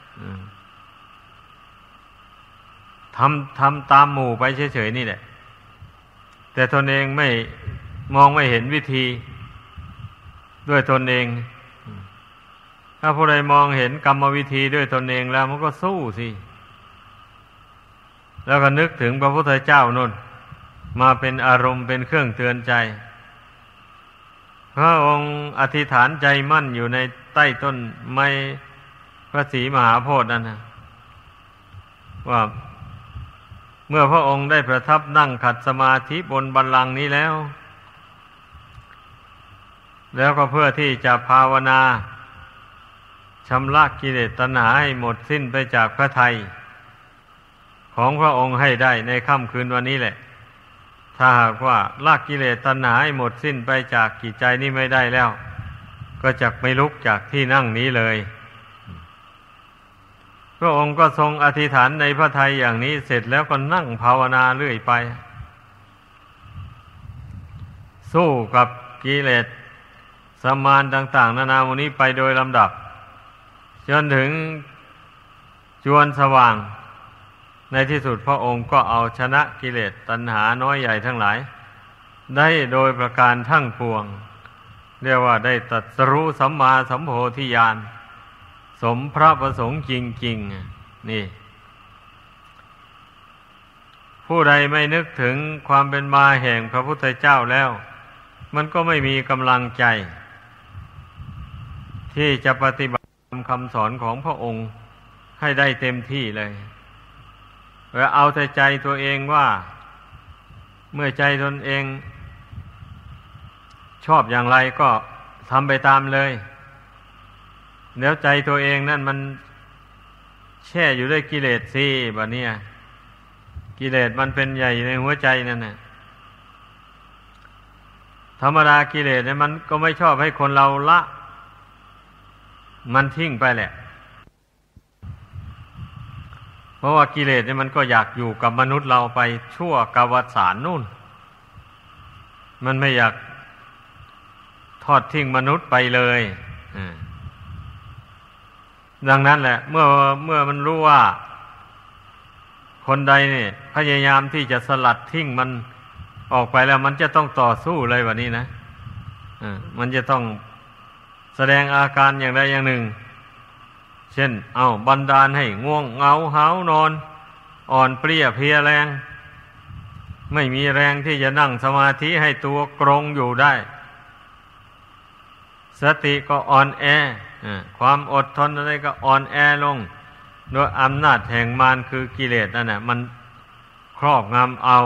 ทำตามหมู่ไปเฉยๆนี่แหละแต่ตนเองไม่มองไม่เห็นวิธีด้วยตนเองถ้าผู้ใดมองเห็นกรรมวิธีด้วยตนเองแล้วมันก็สู้สิแล้วก็นึกถึงพระพุทธเจ้านู่นมาเป็นอารมณ์เป็นเครื่องเตือนใจพระองค์อธิษฐานใจมั่นอยู่ในใต้ต้นไม้พระศรีมหาโพธิ์นั่นนะว่าเมื่อพระองค์ได้ประทับนั่งขัดสมาธิบนบัลลังก์นี้แล้วก็เพื่อที่จะภาวนาชำระกิเลสตัณหาให้หมดสิ้นไปจากพระทัยของพระองค์ให้ได้ในค่ำคืนวันนี้แหละถ้าหากว่าละกิเลสตัณหาให้หมดสิ้นไปจากจิตใจนี้ไม่ได้แล้วก็จักไม่ลุกจากที่นั่งนี้เลยพระองค์ก็ทรงอธิษฐานในพระทัยอย่างนี้เสร็จแล้วก็นั่งภาวนาเรื่อยไปสู้กับกิเลสสมานต่างๆนานาวันนี้ไปโดยลำดับจนถึงจวนสว่างในที่สุดพระองค์ก็เอาชนะกิเลสตัณหาน้อยใหญ่ทั้งหลายได้โดยประการทั้งปวงเรียกว่าได้ตรัสรู้สัมมาสัมโพธิญาณสมพระประสงค์จริงๆนี่ผู้ใดไม่นึกถึงความเป็นมาแห่งพระพุทธเจ้าแล้วมันก็ไม่มีกำลังใจที่จะปฏิบัติคำสอนของพระองค์ให้ได้เต็มที่เลยแล้วเอาแต่ใจตัวเองว่าเมื่อใจตนเองชอบอย่างไรก็ทำไปตามเลยแล้วใจตัวเองนั่นมันแช่อยู่ด้วยกิเลสสิบัดนี้กิเลสมันเป็นใหญ่ในหัวใจนั่นน่ะธรรมดากิเลสเนี่ยมันก็ไม่ชอบให้คนเราละมันทิ้งไปแหละเพราะว่ากิเลสเนี่ยมันก็อยากอยู่กับมนุษย์เราไปชั่วกวสานนู่นมันไม่อยากทอดทิ้งมนุษย์ไปเลยดังนั้นแหละเมื่อมันรู้ว่าคนใดเนี่ยพยายามที่จะสลัดทิ้งมันออกไปแล้วมันจะต้องต่อสู้เลยวันนี้นะมันจะต้องแสดงอาการอย่างใดอย่างหนึ่งเช่นบันดาลให้ง่วงเหงาหาวนอนอ่อนเปลี้ยเพลียแรงไม่มีแรงที่จะนั่งสมาธิให้ตัวกรงอยู่ได้สติก็อ่อนแอความอดทนอะไรก็อ่อนแอลงโดยอำนาจแห่งมารคือกิเลสนั่นแหละมันครอบงำเอา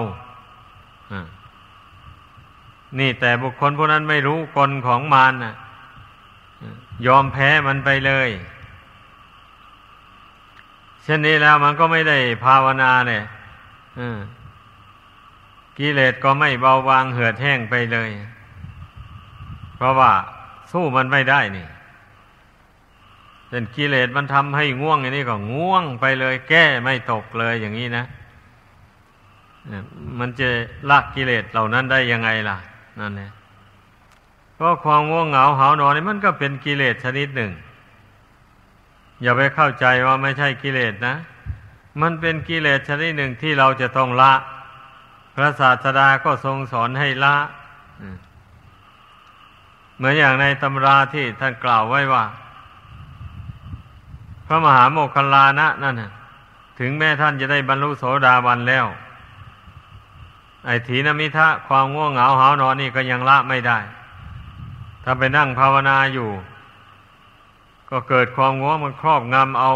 นี่แต่บุคคลผู้นั้นไม่รู้กลของมารยอมแพ้มันไปเลยเช่นนี้แล้วมันก็ไม่ได้ภาวนาเนี่ยกิเลสก็ไม่เบาบางเหือดแห้งไปเลยเพราะว่าสู้มันไม่ได้นี่เป็นกิเลสมันทำให้ง่วงอย่างนี้ก็ง่วงไปเลยแก้ไม่ตกเลยอย่างนี้นะมันจะละกิเลสเหล่านั้นได้ยังไงล่ะนั่นแหละก็ความง่วงเหงาหาวนอนนี่มันก็เป็นกิเลสชนิดหนึ่งอย่าไปเข้าใจว่าไม่ใช่กิเลสนะมันเป็นกิเลสชนิดหนึ่งที่เราจะต้องละพระศาสดาก็ทรงสอนให้ละเหมือนอย่างในตำราที่ท่านกล่าวไว้ว่าพระมหาโมคคัลลานะนั่นถึงแม้ท่านจะได้บรรลุโสดาบันแล้วไอ้ถีนมิทะความง่วงเหงาหาวนอนนี่ก็ยังละไม่ได้ถ้าไปนั่งภาวนาอยู่ก็เกิดความง่วงมันครอบงำเอา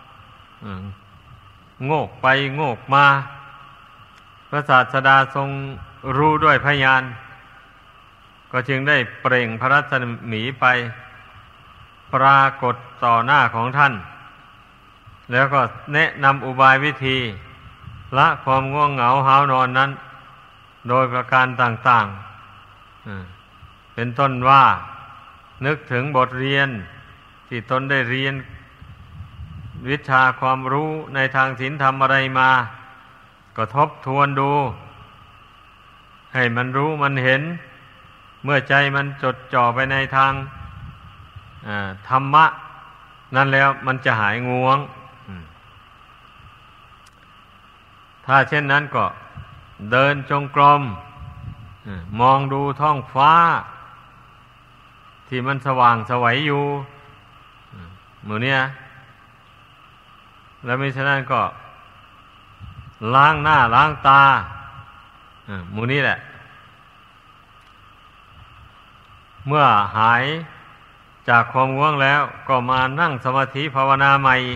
โงกไปโงกมาพระศาสดาทรงรู้ด้วยพยานก็จึงได้เปล่งพระรัศมีไปปรากฏต่อหน้าของท่านแล้วก็แนะนำอุบายวิธีละความง่วงเหงาหาวนอนนั้นโดยประการต่างๆเป็นต้นว่านึกถึงบทเรียนที่ตนได้เรียนวิชาความรู้ในทางศีลธรรมอะไรมาก็ทบทวนดูให้มันรู้มันเห็นเมื่อใจมันจดจ่อไปในทางธรรมะนั่นแล้วมันจะหายง่วงถ้าเช่นนั้นก็เดินจงกรมมองดูท้องฟ้าที่มันสว่างไสวอยู่หมู่เนี้ยแล้วมิฉะนั้นก็ล้างหน้าล้างตาหมู่นี้แหละเมื่อหายจากความง่วงแล้วก็มานั่งสมาธิภาวนาใหม่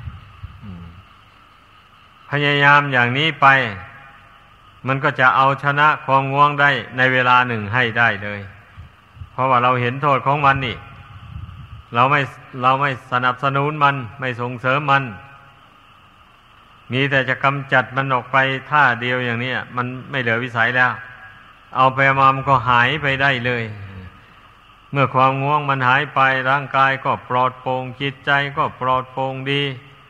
พยายามอย่างนี้ไปมันก็จะเอาชนะความง่วงได้ในเวลาหนึ่งให้ได้เลยเพราะว่าเราเห็นโทษของมันนี่เราไม่สนับสนุนมันไม่ส่งเสริมมันมีแต่จะกำจัดมันออกไปท่าเดียวอย่างนี้มันไม่เหลือวิสัยแล้วเอาไปมามันก็หายไปได้เลยเมื่อความง่วงมันหายไปร่างกายก็ปลอดโปร่งจิตใจก็ปลอดโปร่งดี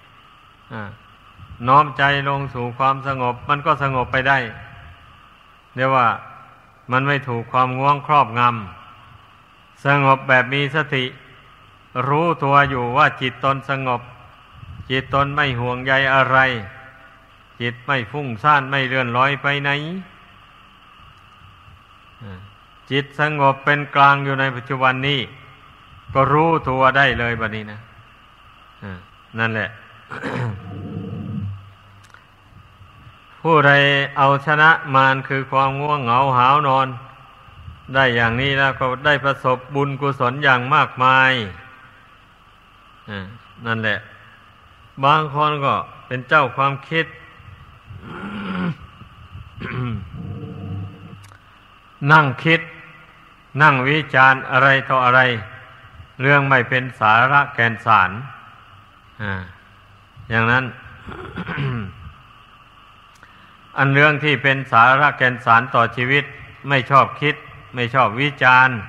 น้อมใจลงสู่ความสงบมันก็สงบไปได้เรียกว่ามันไม่ถูกความง่วงครอบงำสงบแบบมีสติรู้ตัวอยู่ว่าจิตตนสงบจิตตนไม่ห่วงใยอะไรจิตไม่ฟุ้งซ่านไม่เลื่อนลอยไปไหนจิตสงบเป็นกลางอยู่ในปัจจุบันนี้ก็รู้ตัวได้เลยบัดนี้นะนั่นแหละ ผู้ใดเอาชนะมารคือความง่วงเหงาหาวนอนได้อย่างนี้แล้วก็ได้ประสบบุญกุศลอย่างมากมายนั่นแหละบางคนก็เป็นเจ้าความคิด นั่งคิดนั่งวิจารณ์อะไรต่ออะไรเรื่องไม่เป็นสาระแก่นสารอย่างนั้น อันเรื่องที่เป็นสาระแก่นสารต่อชีวิตไม่ชอบคิดไม่ชอบวิจารณ์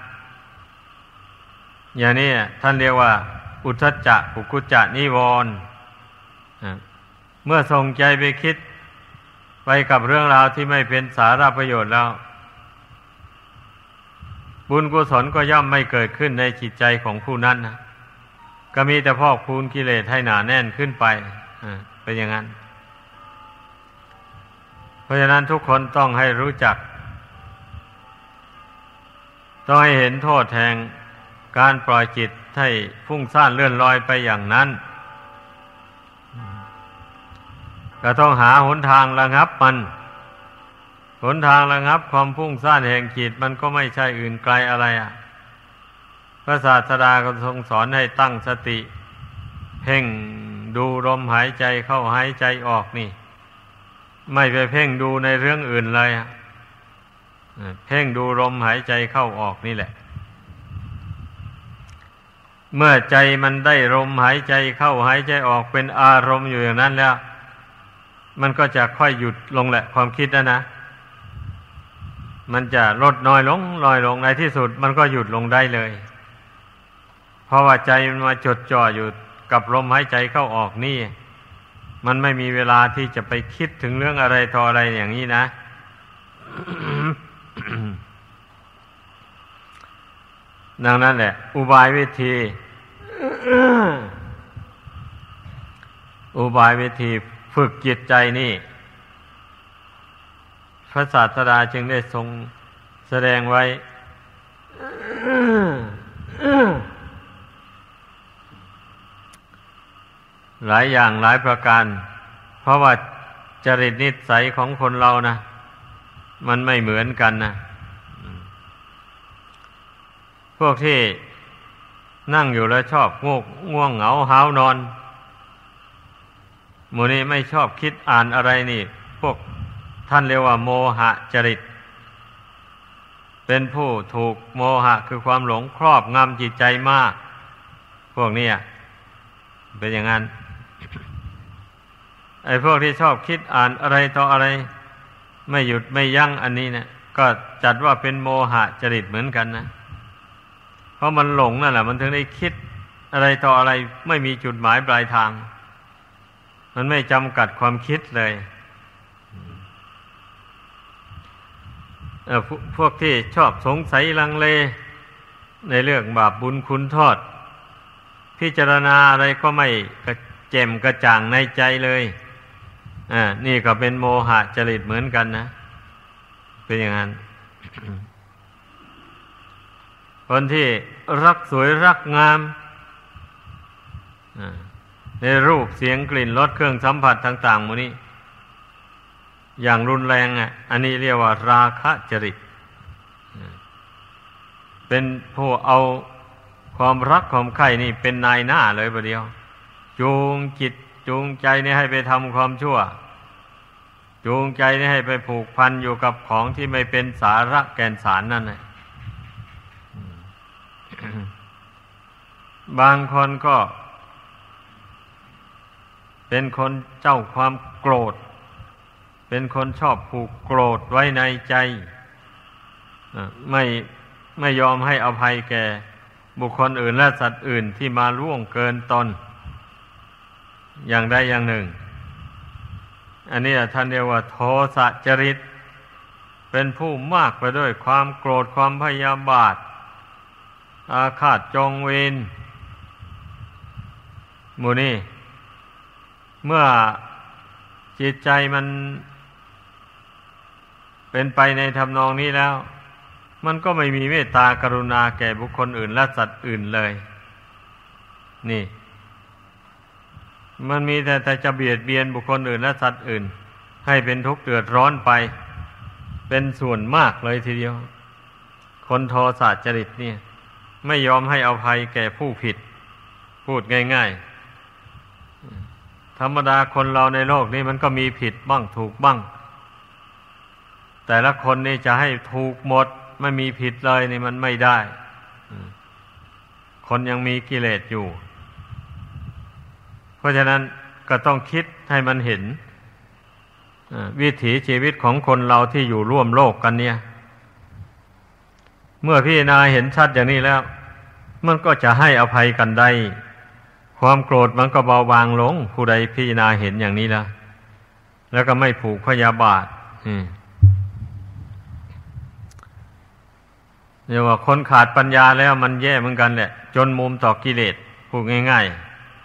อย่างนี้ท่านเรียกว่าอุทธัจจะกุกุจจะนิวรณ์เมื่อส่งใจไปคิดไปกับเรื่องราวที่ไม่เป็นสาระประโยชน์แล้วบุญกุศลก็ย่อมไม่เกิดขึ้นในจิตใจของผู้นั้นนะก็มีแต่พอกพูนกิเลสให้หนาแน่นขึ้นไปเป็นอย่างนั้นเพราะฉะนั้นทุกคนต้องให้รู้จักต้องให้เห็นโทษแห่งการปล่อยจิตให้ฟุ้งซ่านเลื่อนลอยไปอย่างนั้นก็ต้องหาหนทางระงับมันหนทางระงับความฟุ้งซ่านแห่งจิตมันก็ไม่ใช่อื่นไกลอะไรพระศาสดาก็ทรงสอนให้ตั้งสติเพ่งดูลมหายใจเข้าหายใจออกนี่ไม่ไปเพ่งดูในเรื่องอื่นเลยเพ่งดูลมหายใจเข้าออกนี่แหละเมื่อใจมันได้ลมหายใจเข้าหายใจออกเป็นอารมณ์อยู่อย่างนั้นแล้วมันก็จะค่อยหยุดลงแหละความคิดนะมันจะลดน้อยลงในที่สุดมันก็หยุดลงได้เลยเพราะว่าใจมันมาจดจ่ออยู่กับลมหายใจเข้าออกนี่มันไม่มีเวลาที่จะไปคิดถึงเรื่องอะไรต่ออะไรอย่างนี้นะ ดังนั้นแหละอุบายวิธี อุบายวิธีฝึกจิตใจนี่พระศาสดาจึงได้ทรงแสดงไว้ หลายอย่างหลายประการเพราะว่าจริตนิสัยของคนเรานะมันไม่เหมือนกันนะพวกที่นั่งอยู่แล้วชอบง่วงเหงาห้าวนอนหมู่นี้ไม่ชอบคิดอ่านอะไรนี่พวกท่านเรียกว่าโมหะจริตเป็นผู้ถูกโมหะคือความหลงครอบงำจิตใจมากพวกนี้เป็นอย่างนั้นไอ้พวกที่ชอบคิดอ่านอะไรต่ออะไรไม่หยุดไม่ยั้งอันนี้เนี่ยก็จัดว่าเป็นโมหะจริตเหมือนกันนะเพราะมันหลงนั่นแหละมันถึงได้คิดอะไรต่ออะไรไม่มีจุดหมายปลายทางมันไม่จำกัดความคิดเลยพวกที่ชอบสงสัยลังเลในเรื่องบาปบุญคุณโทษพิจารณาอะไรก็ไม่แจ่มกระจ่างในใจเลยนี่ก็เป็นโมหะจริตเหมือนกันนะเป็นอย่างนั้น คนที่รักสวยรักงามในรูปเสียงกลิ่นรสเครื่องสัมผัสต่างๆหมดนี้อย่างรุนแรงอันนี้เรียกว่าราคะจริตเป็นผู้เอาความรักความใคร่นี่เป็นนายหน้าเลยประเดียวจูงจิตจูงใจนี่ให้ไปทำความชั่วจูงใจนี่ให้ไปผูกพันอยู่กับของที่ไม่เป็นสาระแก่นสารนั่นน่ะ บางคนก็เป็นคนเจ้าความโกรธเป็นคนชอบผูกโกรธไว้ในใจไม่ยอมให้อภัยแก่บุคคลอื่นและสัตว์อื่นที่มาล่วงเกินตนอย่างใดอย่างหนึ่งอันนี้ท่านเรียกว่าโทสะจริตเป็นผู้มากไปด้วยความโกรธความพยาบาทอาฆาตจองเวรหมู่นี้เมื่อจิตใจมันเป็นไปในทำนองนี้แล้วมันก็ไม่มีเมตตากรุณาแก่บุคคลอื่นและสัตว์อื่นเลยนี่มันมีแต่จะเบียดเบียนบุคคลอื่นและสัตว์อื่นให้เป็นทุกข์เดือดร้อนไปเป็นส่วนมากเลยทีเดียวคนโทสะจริตเนี่ยไม่ยอมให้อภัยแก่ผู้ผิดพูดง่ายๆธรรมดาคนเราในโลกนี้มันก็มีผิดบ้างถูกบ้างแต่ละคนนี่จะให้ถูกหมดไม่มีผิดเลยนี่มันไม่ได้คนยังมีกิเลสอยู่เพราะฉะนั้นก็ต้องคิดให้มันเห็นวิถีชีวิตของคนเราที่อยู่ร่วมโลกกันเนี่ยเมื่อพิจารณาเห็นชัดอย่างนี้แล้วมันก็จะให้อภัยกันได้ความโกรธมันก็เบาบางลงผู้ใดพิจารณาเห็นอย่างนี้แล้วก็ไม่ผูกพยาบาทเรียกว่าคนขาดปัญญาแล้วมันแย่เหมือนกันแหละจนมุมต่อกิเลสพูดง่าย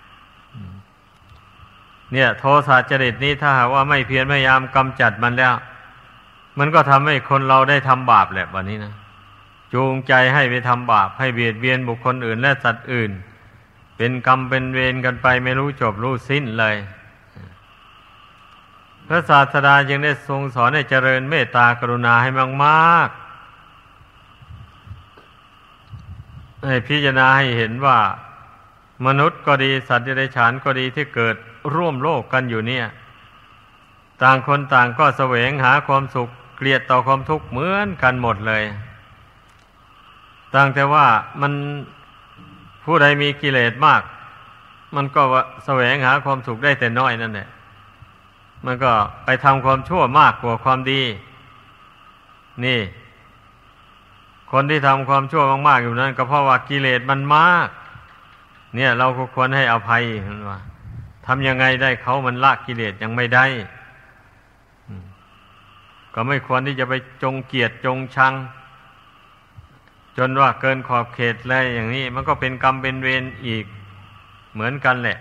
ๆเนี่ยโทสะจริตนี้ถ้าหากว่าไม่เพียรพยายามกำจัดมันแล้วมันก็ทำให้คนเราได้ทำบาปแหละวันนี้นะจูงใจให้ไปทำบาปให้เบียดเบียนบุคคลอื่นและสัตว์อื่นเป็นกรรมเป็นเวรกันไปไม่รู้จบรู้สิ้นเลยพระศาสดาจึงได้ทรงสอนให้เจริญเมตตากรุณาให้มากๆให้พิจารณาให้เห็นว่ามนุษย์ก็ดีสัตว์เดรัจฉานก็ดีที่เกิดร่วมโลกกันอยู่เนี่ยต่างคนต่างก็แสวงหาความสุขเกลียดต่อความทุกข์เหมือนกันหมดเลยต่างแต่ว่ามันผู้ใดมีกิเลสมากมันก็แสวงหาความสุขได้แต่น้อยนั่นแหละมันก็ไปทำความชั่วมากกว่าความดีนี่คนที่ทำความชั่วมากๆอยู่นั้นก็เพราะว่ากิเลสมันมากเนี่ยเราก็ควรให้อภัยว่าทำยังไงได้เขามันละกิเลสยังไม่ได้ก็ไม่ควรที่จะไปจงเกลียดจงชังจนว่าเกินขอบเขตเลยอย่างนี้มันก็เป็นกรรมเป็นเวรอีกเหมือนกันแหละ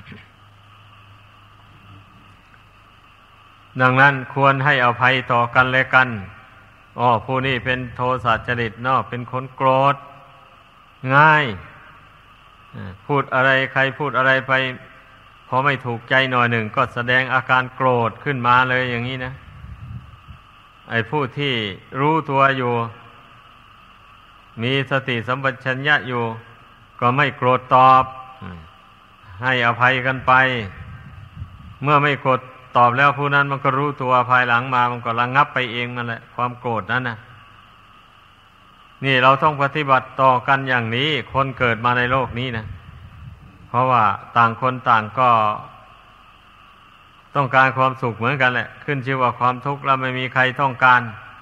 ดังนั้นควรให้อภัยต่อกันและกันผู้นี้เป็นโทสะจริตเนาะเป็นคนโกรธง่ายพูดอะไรใครพูดอะไรไปพอไม่ถูกใจหน่อยหนึ่งก็แสดงอาการโกรธขึ้นมาเลยอย่างนี้นะไอ้ผู้ที่รู้ตัวอยู่มีสติสัมปชัญญะอยู่ก็ไม่โกรธตอบให้อภัยกันไปเมื่อไม่โกรธตอบแล้วผู้นั้นมันก็รู้ตัวภายหลังมามันก็ระงับไปเองนั่นแหละความโกรธนั้นนะนี่เราต้องปฏิบัติต่อกันอย่างนี้คนเกิดมาในโลกนี้นะเพราะว่าต่างคนต่างก็ต้องการความสุขเหมือนกันแหละขึ้นชื่อว่าความทุกข์แล้วไม่มีใครต้องการ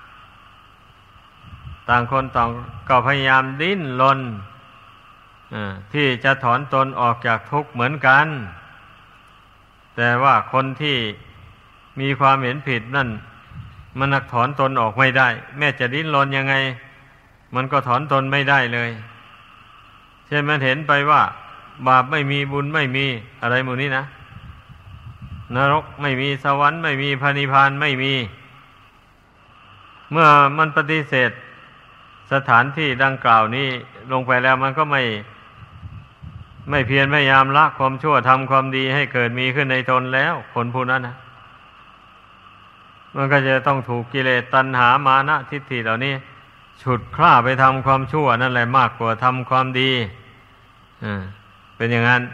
ต่างคนต่างก็พยายามดิ้นรนที่จะถอนตนออกจากทุกข์เหมือนกันแต่ว่าคนที่มีความเห็นผิดนั่นมันถอนตนออกไม่ได้แม้จะดิ้นรนยังไงมันก็ถอนตนไม่ได้เลยเช่นมันเห็นไปว่าบาปไม่มีบุญไม่มีอะไรหมู่นี้นะนรกไม่มีสวรรค์ไม่มีพระนิพพานไม่มีเมื่อมันปฏิเสธสถานที่ดังกล่าวนี้ลงไปแล้วมันก็ไม่เพียรพยายามละความชั่วทำความดีให้เกิดมีขึ้นในตนแล้วคนผู้นั้นนะมันก็จะต้องถูกกิเลสตัณหามานะทิฏฐิเหล่านี้ฉุดคล้าไปทำความชั่วนั่นแหละมากกว่าทำความดีเป็นอย่างนั้น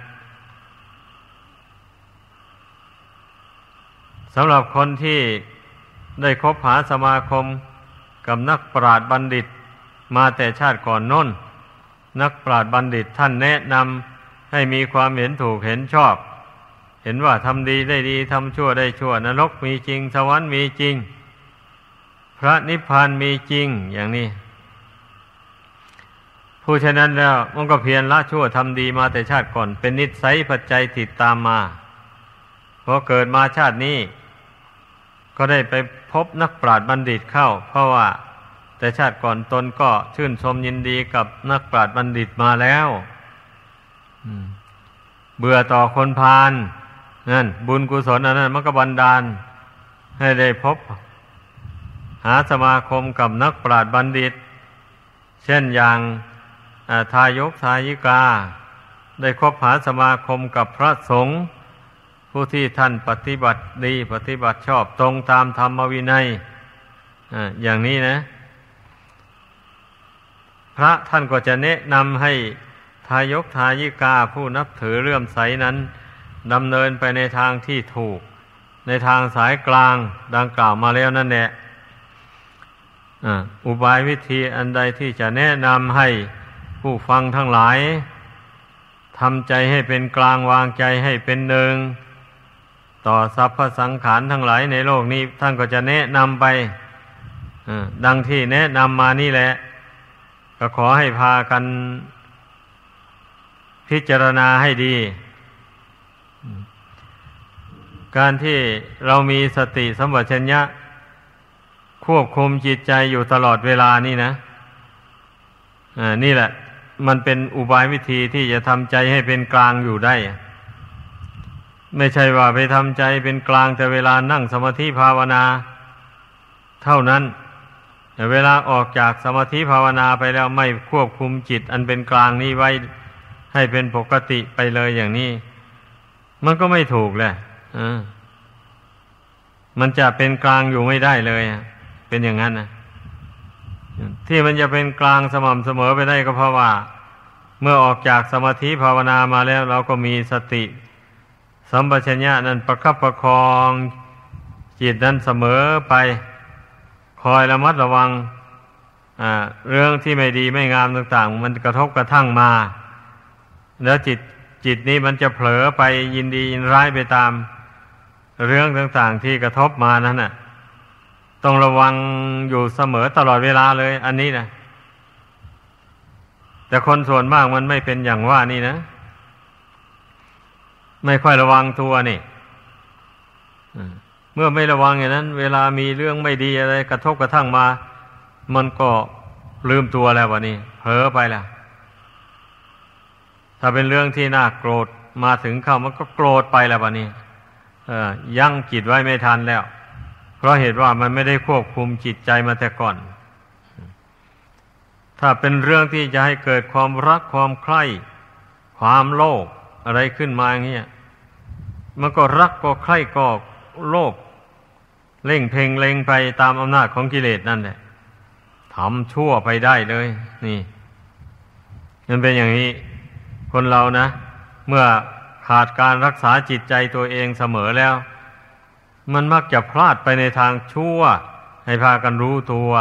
สำหรับคนที่ได้คบหาสมาคมกับนักปราชญ์บัณฑิตมาแต่ชาติก่อนโน้นนักปราชญ์บัณฑิตท่านแนะนำให้มีความเห็นถูกเห็นชอบเห็นว่าทำดีได้ดีทำชั่วได้ชั่วนรกมีจริงสวรรค์มีจริงพระนิพพานมีจริงอย่างนี้ผู้ฉะนั้นแล้วมันก็เพียรละชั่วทำดีมาแต่ชาติก่อนเป็นนิสัยปัจจัยติดตามมาพอเกิดมาชาตินี้ก็ได้ไปพบนักปราชญ์บัณฑิตเข้าเพราะว่าแต่ชาติก่อนตนก็ชื่นชมยินดีกับนักปราชญ์บัณฑิตมาแล้วเบื่อต่อคนพาลนั่นบุญกุศลอันนั้นมันก็บันดาลให้ได้พบหาสมาคมกับนักปราชญ์บัณฑิตเช่นอย่างทายกทายิกาได้คบหาสมาคมกับพระสงฆ์ผู้ที่ท่านปฏิบัติดีปฏิบัติชอบตรงตามธรรมวินัยอย่างนี้นะพระท่านก็จะแนะนำให้ทายกทายิกาผู้นับถือเลื่อมใสนั้นดำเนินไปในทางที่ถูกในทางสายกลางดังกล่าวมาแล้วนั่นแหละอุบายวิธีอันใดที่จะแนะนำให้ผู้ฟังทั้งหลายทำใจให้เป็นกลางวางใจให้เป็นหนึ่งต่อสรรพสังขารทั้งหลายในโลกนี้ท่านก็จะแนะนำไปดังที่แนะนำมานี่แหละก็ขอให้พากันพิจารณาให้ดีการที่เรามีสติสัมปชัญญะควบคุมจิตใจอยู่ตลอดเวลานี่นะนี่แหละมันเป็นอุบายวิธีที่จะทำใจให้เป็นกลางอยู่ได้ไม่ใช่ว่าไปทำใจเป็นกลางแต่เวลานั่งสมาธิภาวนาเท่านั้นแต่เวลาออกจากสมาธิภาวนาไปแล้วไม่ควบคุมจิตอันเป็นกลางนี้ไว้ให้เป็นปกติไปเลยอย่างนี้มันก็ไม่ถูกแหละมันจะเป็นกลางอยู่ไม่ได้เลยเป็นอย่างนั้นนะที่มันจะเป็นกลางสม่ำเสมอไปได้ก็เพราะว่าเมื่อออกจากสมาธิภาวนามาแล้วเราก็มีสติสัมปชัญญะนั้นประคับประคองจิตนั้นเสมอไปคอยระมัดระวังเรื่องที่ไม่ดีไม่งามต่างๆมันกระทบกระทั่งมาแล้วจิตนี้มันจะเผลอไปยินดียินร้ายไปตามเรื่องต่างๆที่กระทบมานั้นน่ะต้องระวังอยู่เสมอตลอดเวลาเลยอันนี้นะแต่คนส่วนมากมันไม่เป็นอย่างว่านี่นะไม่ค่อยระวังตัวนี่เมื่อไม่ระวังอย่างนั้นเวลามีเรื่องไม่ดีอะไรกระทบกระทั่งมามันก็ลืมตัวแล้ววะนี่เผลอไปแล้วถ้าเป็นเรื่องที่น่าโกรธมาถึงเข้ามันก็โกรธไปแล้ววะนี่ยั้งจิตไว้ไม่ทันแล้วเพราะเหตุว่ามันไม่ได้ควบคุมจิตใจมาแต่ก่อนถ้าเป็นเรื่องที่จะให้เกิดความรักความใคร่ความโลภอะไรขึ้นมาอย่างนี้มันก็รักก็ใคร่ก็โลภเร่งเพ่งเล็งไปตามอำนาจของกิเลสนั่นแหละทำชั่วไปได้เลยนี่มันเป็นอย่างนี้คนเรานะเมื่อขาดการรักษาจิตใจตัวเองเสมอแล้วมันมักจะพลาดไปในทางชั่วให้พากันรู้ตัว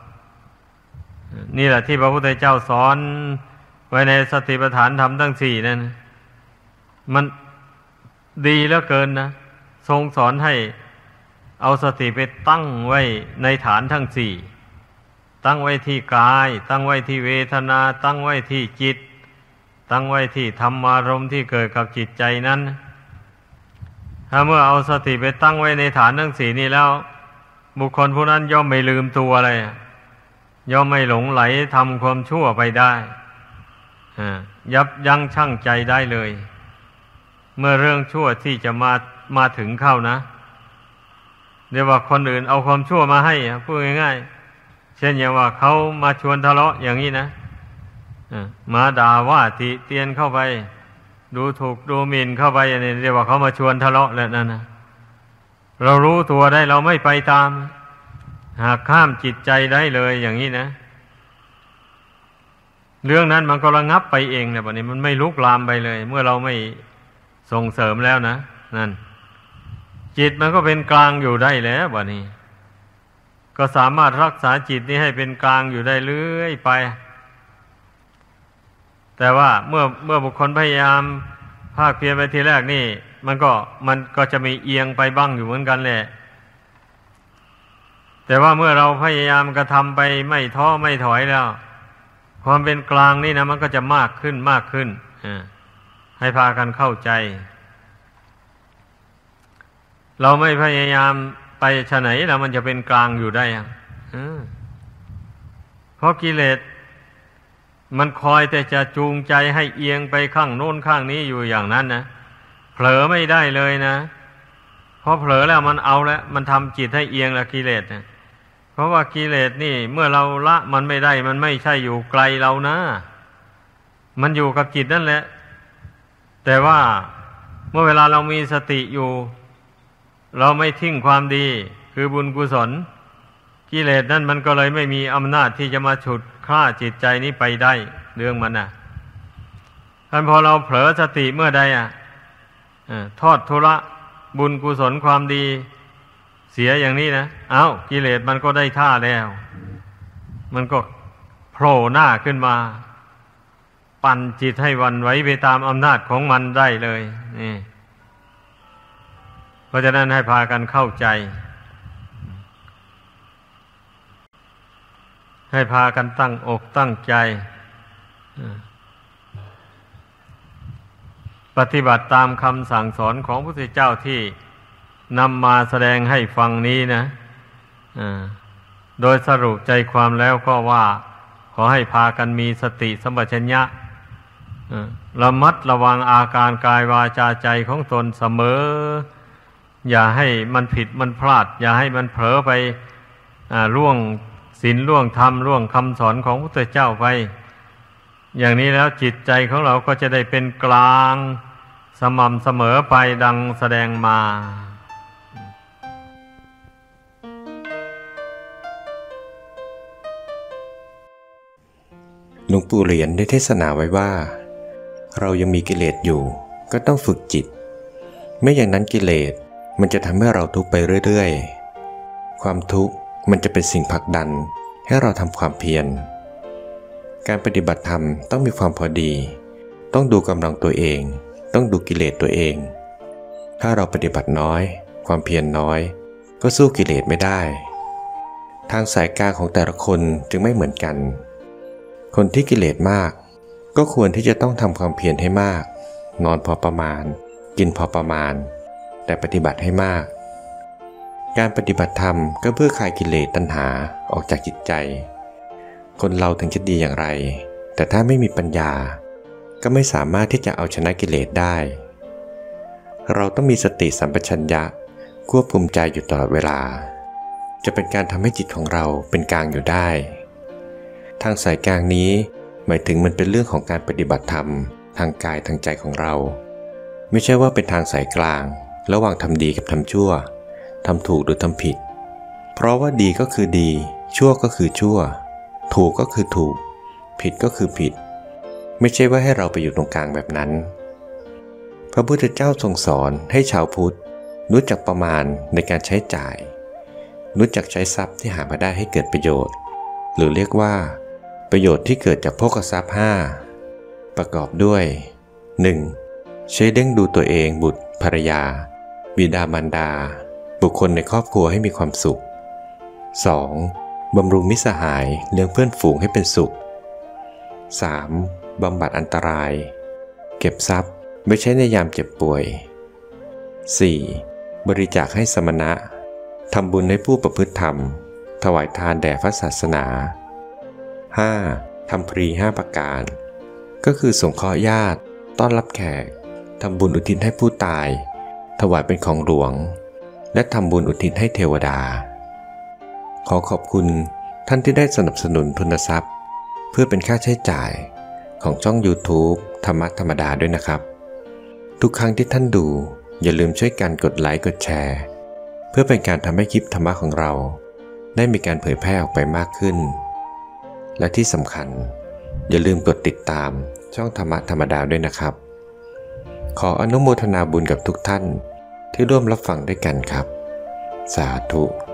นี่แหละที่พระพุทธเจ้าสอนไว้ในสติปัฏฐานธรรมทั้งสี่นั่นมันดีเหลือเกินนะทรงสอนให้เอาสติไปตั้งไว้ในฐานทั้งสี่ตั้งไว้ที่กายตั้งไว้ที่เวทนาตั้งไว้ที่จิตตั้งไว้ที่ธรรมารมณ์ที่เกิดกับจิตใจนั้นถ้าเมื่อเอาสติไปตั้งไว้ในฐานทั้งสี่นี้แล้วบุคคลผู้นั้นย่อมไม่ลืมตัวเลยย่อมไม่หลงไหลทำความชั่วไปได้ยับยั้งชั่งใจได้เลยเมื่อเรื่องชั่วที่จะมาถึงเข้านะเดี๋ยวว่าคนอื่นเอาความชั่วมาให้พูดง่ายๆเช่นอย่างว่าเขามาชวนทะเลาะอย่างนี้นะมาด่าว่าติเตียนเข้าไปดูถูกดูหมิ่นเข้าไปอย่างนี้เรียกว่าเขามาชวนทะเลาะแล้วนั่นนะเรารู้ตัวได้เราไม่ไปตามหากข้ามจิตใจได้เลยอย่างนี้นะเรื่องนั้นมันก็ระงับไปเองเนี่ยบัดนี้มันไม่ลุกลามไปเลยเมื่อเราไม่ส่งเสริมแล้วนะนั่นจิตมันก็เป็นกลางอยู่ได้แล้วบัดนี้ก็สามารถรักษาจิตนี้ให้เป็นกลางอยู่ได้เรื่อยไปแต่ว่าเมื่อบุคคลพยายามภาคเพียรไปทีแรกนี่มันก็จะมีเอียงไปบ้างอยู่เหมือนกันแหละแต่ว่าเมื่อเราพยายามกระทำไปไม่ท้อไม่ถอยแล้วความเป็นกลางนี่นะมันก็จะมากขึ้นมากขึ้นให้พากันเข้าใจเราไม่พยายามไปชะไหนแล้วมันจะเป็นกลางอยู่ได้เพราะกิเลสมันคอยแต่จะจูงใจให้เอียงไปข้างโน้นข้างนี้อยู่อย่างนั้นนะเผลอไม่ได้เลยนะเพราะเผลอแล้วมันเอาแล้วมันทำจิตให้เอียงแล้วกิเลสนะเพราะว่ากิเลสนี่เมื่อเราละมันไม่ได้มันไม่ใช่อยู่ไกลเรานะมันอยู่กับจิตนั่นแหละแต่ว่าเมื่อเวลาเรามีสติอยู่เราไม่ทิ้งความดีคือบุญกุศลกิเลสนั่นมันก็เลยไม่มีอำนาจที่จะมาฉุดฆ่าจิตใจนี้ไปได้เรื่องมันท่านพอเราเผลอสติเมื่อใดทอดทุระบุญกุศลความดีเสียอย่างนี้นะกิเลสมันก็ได้ท่าแล้วมันก็โผล่หน้าขึ้นมาปั่นจิตให้หวั่นไหวไปตามอำนาจของมันได้เลยนี่เพราะฉะนั้นให้พากันเข้าใจให้พากันตั้งอกตั้งใจปฏิบัติตามคำสั่งสอนของพระพุทธเจ้าที่นำมาแสดงให้ฟังนี้นะโดยสรุปใจความแล้วก็ว่าขอให้พากันมีสติสัมปชัญญะระมัดระวังอาการกายวาจาใจของตนเสมออย่าให้มันผิดมันพลาดอย่าให้มันเผลอไปล่วงศีลล่วงธรรมล่วงคำสอนของพระพุทธเจ้าไปอย่างนี้แล้วจิตใจของเราก็จะได้เป็นกลางสม่ำเสมอไปดังแสดงมาหลวงปู่เหรียญได้เทศนาไว้ว่าเรายังมีกิเลสอยู่ก็ต้องฝึกจิตไม่อย่างนั้นกิเลสมันจะทำให้เราทุกข์ไปเรื่อยๆความทุกข์มันจะเป็นสิ่งผลักดันให้เราทำความเพียรการปฏิบัติธรรมต้องมีความพอดีต้องดูกำลังตัวเองต้องดูกิเลสตัวเองถ้าเราปฏิบัติน้อยความเพียรน้อยก็สู้กิเลสไม่ได้ทางสายกลางของแต่ละคนจึงไม่เหมือนกันคนที่กิเลสมากก็ควรที่จะต้องทำความเพียรให้มากนอนพอประมาณกินพอประมาณแต่ปฏิบัติให้มากการปฏิบัติธรรมก็เพื่อคลายกิเลสตัณหาออกจากจิตใจคนเราถึงจะดีอย่างไรแต่ถ้าไม่มีปัญญาก็ไม่สามารถที่จะเอาชนะกิเลสได้เราต้องมีสติสัมปชัญญะควบคุมใจอยู่ตลอดเวลาจะเป็นการทำให้จิตของเราเป็นกลางอยู่ได้ทางสายกลางนี้หมายถึงมันเป็นเรื่องของการปฏิบัติธรรมทางกายทางใจของเราไม่ใช่ว่าเป็นทางสายกลางระหว่างทำดีกับทำชั่วทำถูกหรือทำผิดเพราะว่าดีก็คือดีชั่วก็คือชั่วถูกก็คือถูกผิดก็คือผิดไม่ใช่ว่าให้เราไปอยู่ตรงกลางแบบนั้นพระพุทธเจ้าทรงสอนให้ชาวพุทธรู้จักประมาณในการใช้จ่ายรู้จักใช้ทรัพย์ที่หามาได้ให้เกิดประโยชน์หรือเรียกว่าประโยชน์ที่เกิดจากโภคทรัพย์5ประกอบด้วย 1. ใช้เลี้ยงดูตัวเองบุตรภรรยาบิดามารดาบุคคลในครอบครัวให้มีความสุข 2. บำรุงมิตรสหายเลี้ยงเพื่อนฝูงให้เป็นสุข 3. บำบัดอันตรายเก็บทรัพย์ไว้ใช้ในยามเจ็บป่วย 4. บริจาคให้สมณะทำบุญให้ผู้ประพฤติธรรมถวายทานแด่พระศาสนา 5. ทำพรี5ประการก็คือสงเคราะห์ญาติต้อนรับแขกทำบุญอุทิศให้ผู้ตายถวายเป็นของหลวงและทำบุญอุทิศให้เทวดาขอขอบคุณท่านที่ได้สนับสนุนทุนทรัพย์เพื่อเป็นค่าใช้จ่ายของช่อง YouTube ธรรมะธรรมดาด้วยนะครับทุกครั้งที่ท่านดูอย่าลืมช่วยกันกดไลค์กดแชร์เพื่อเป็นการทำให้คลิปธรรมะของเราได้มีการเผยแพร่ออกไปมากขึ้นและที่สำคัญอย่าลืมกดติดตามช่องธรรมะธรรมดาด้วยนะครับขออนุโมทนาบุญกับทุกท่านที่ร่วมรับฟังด้วยกันครับสาธุ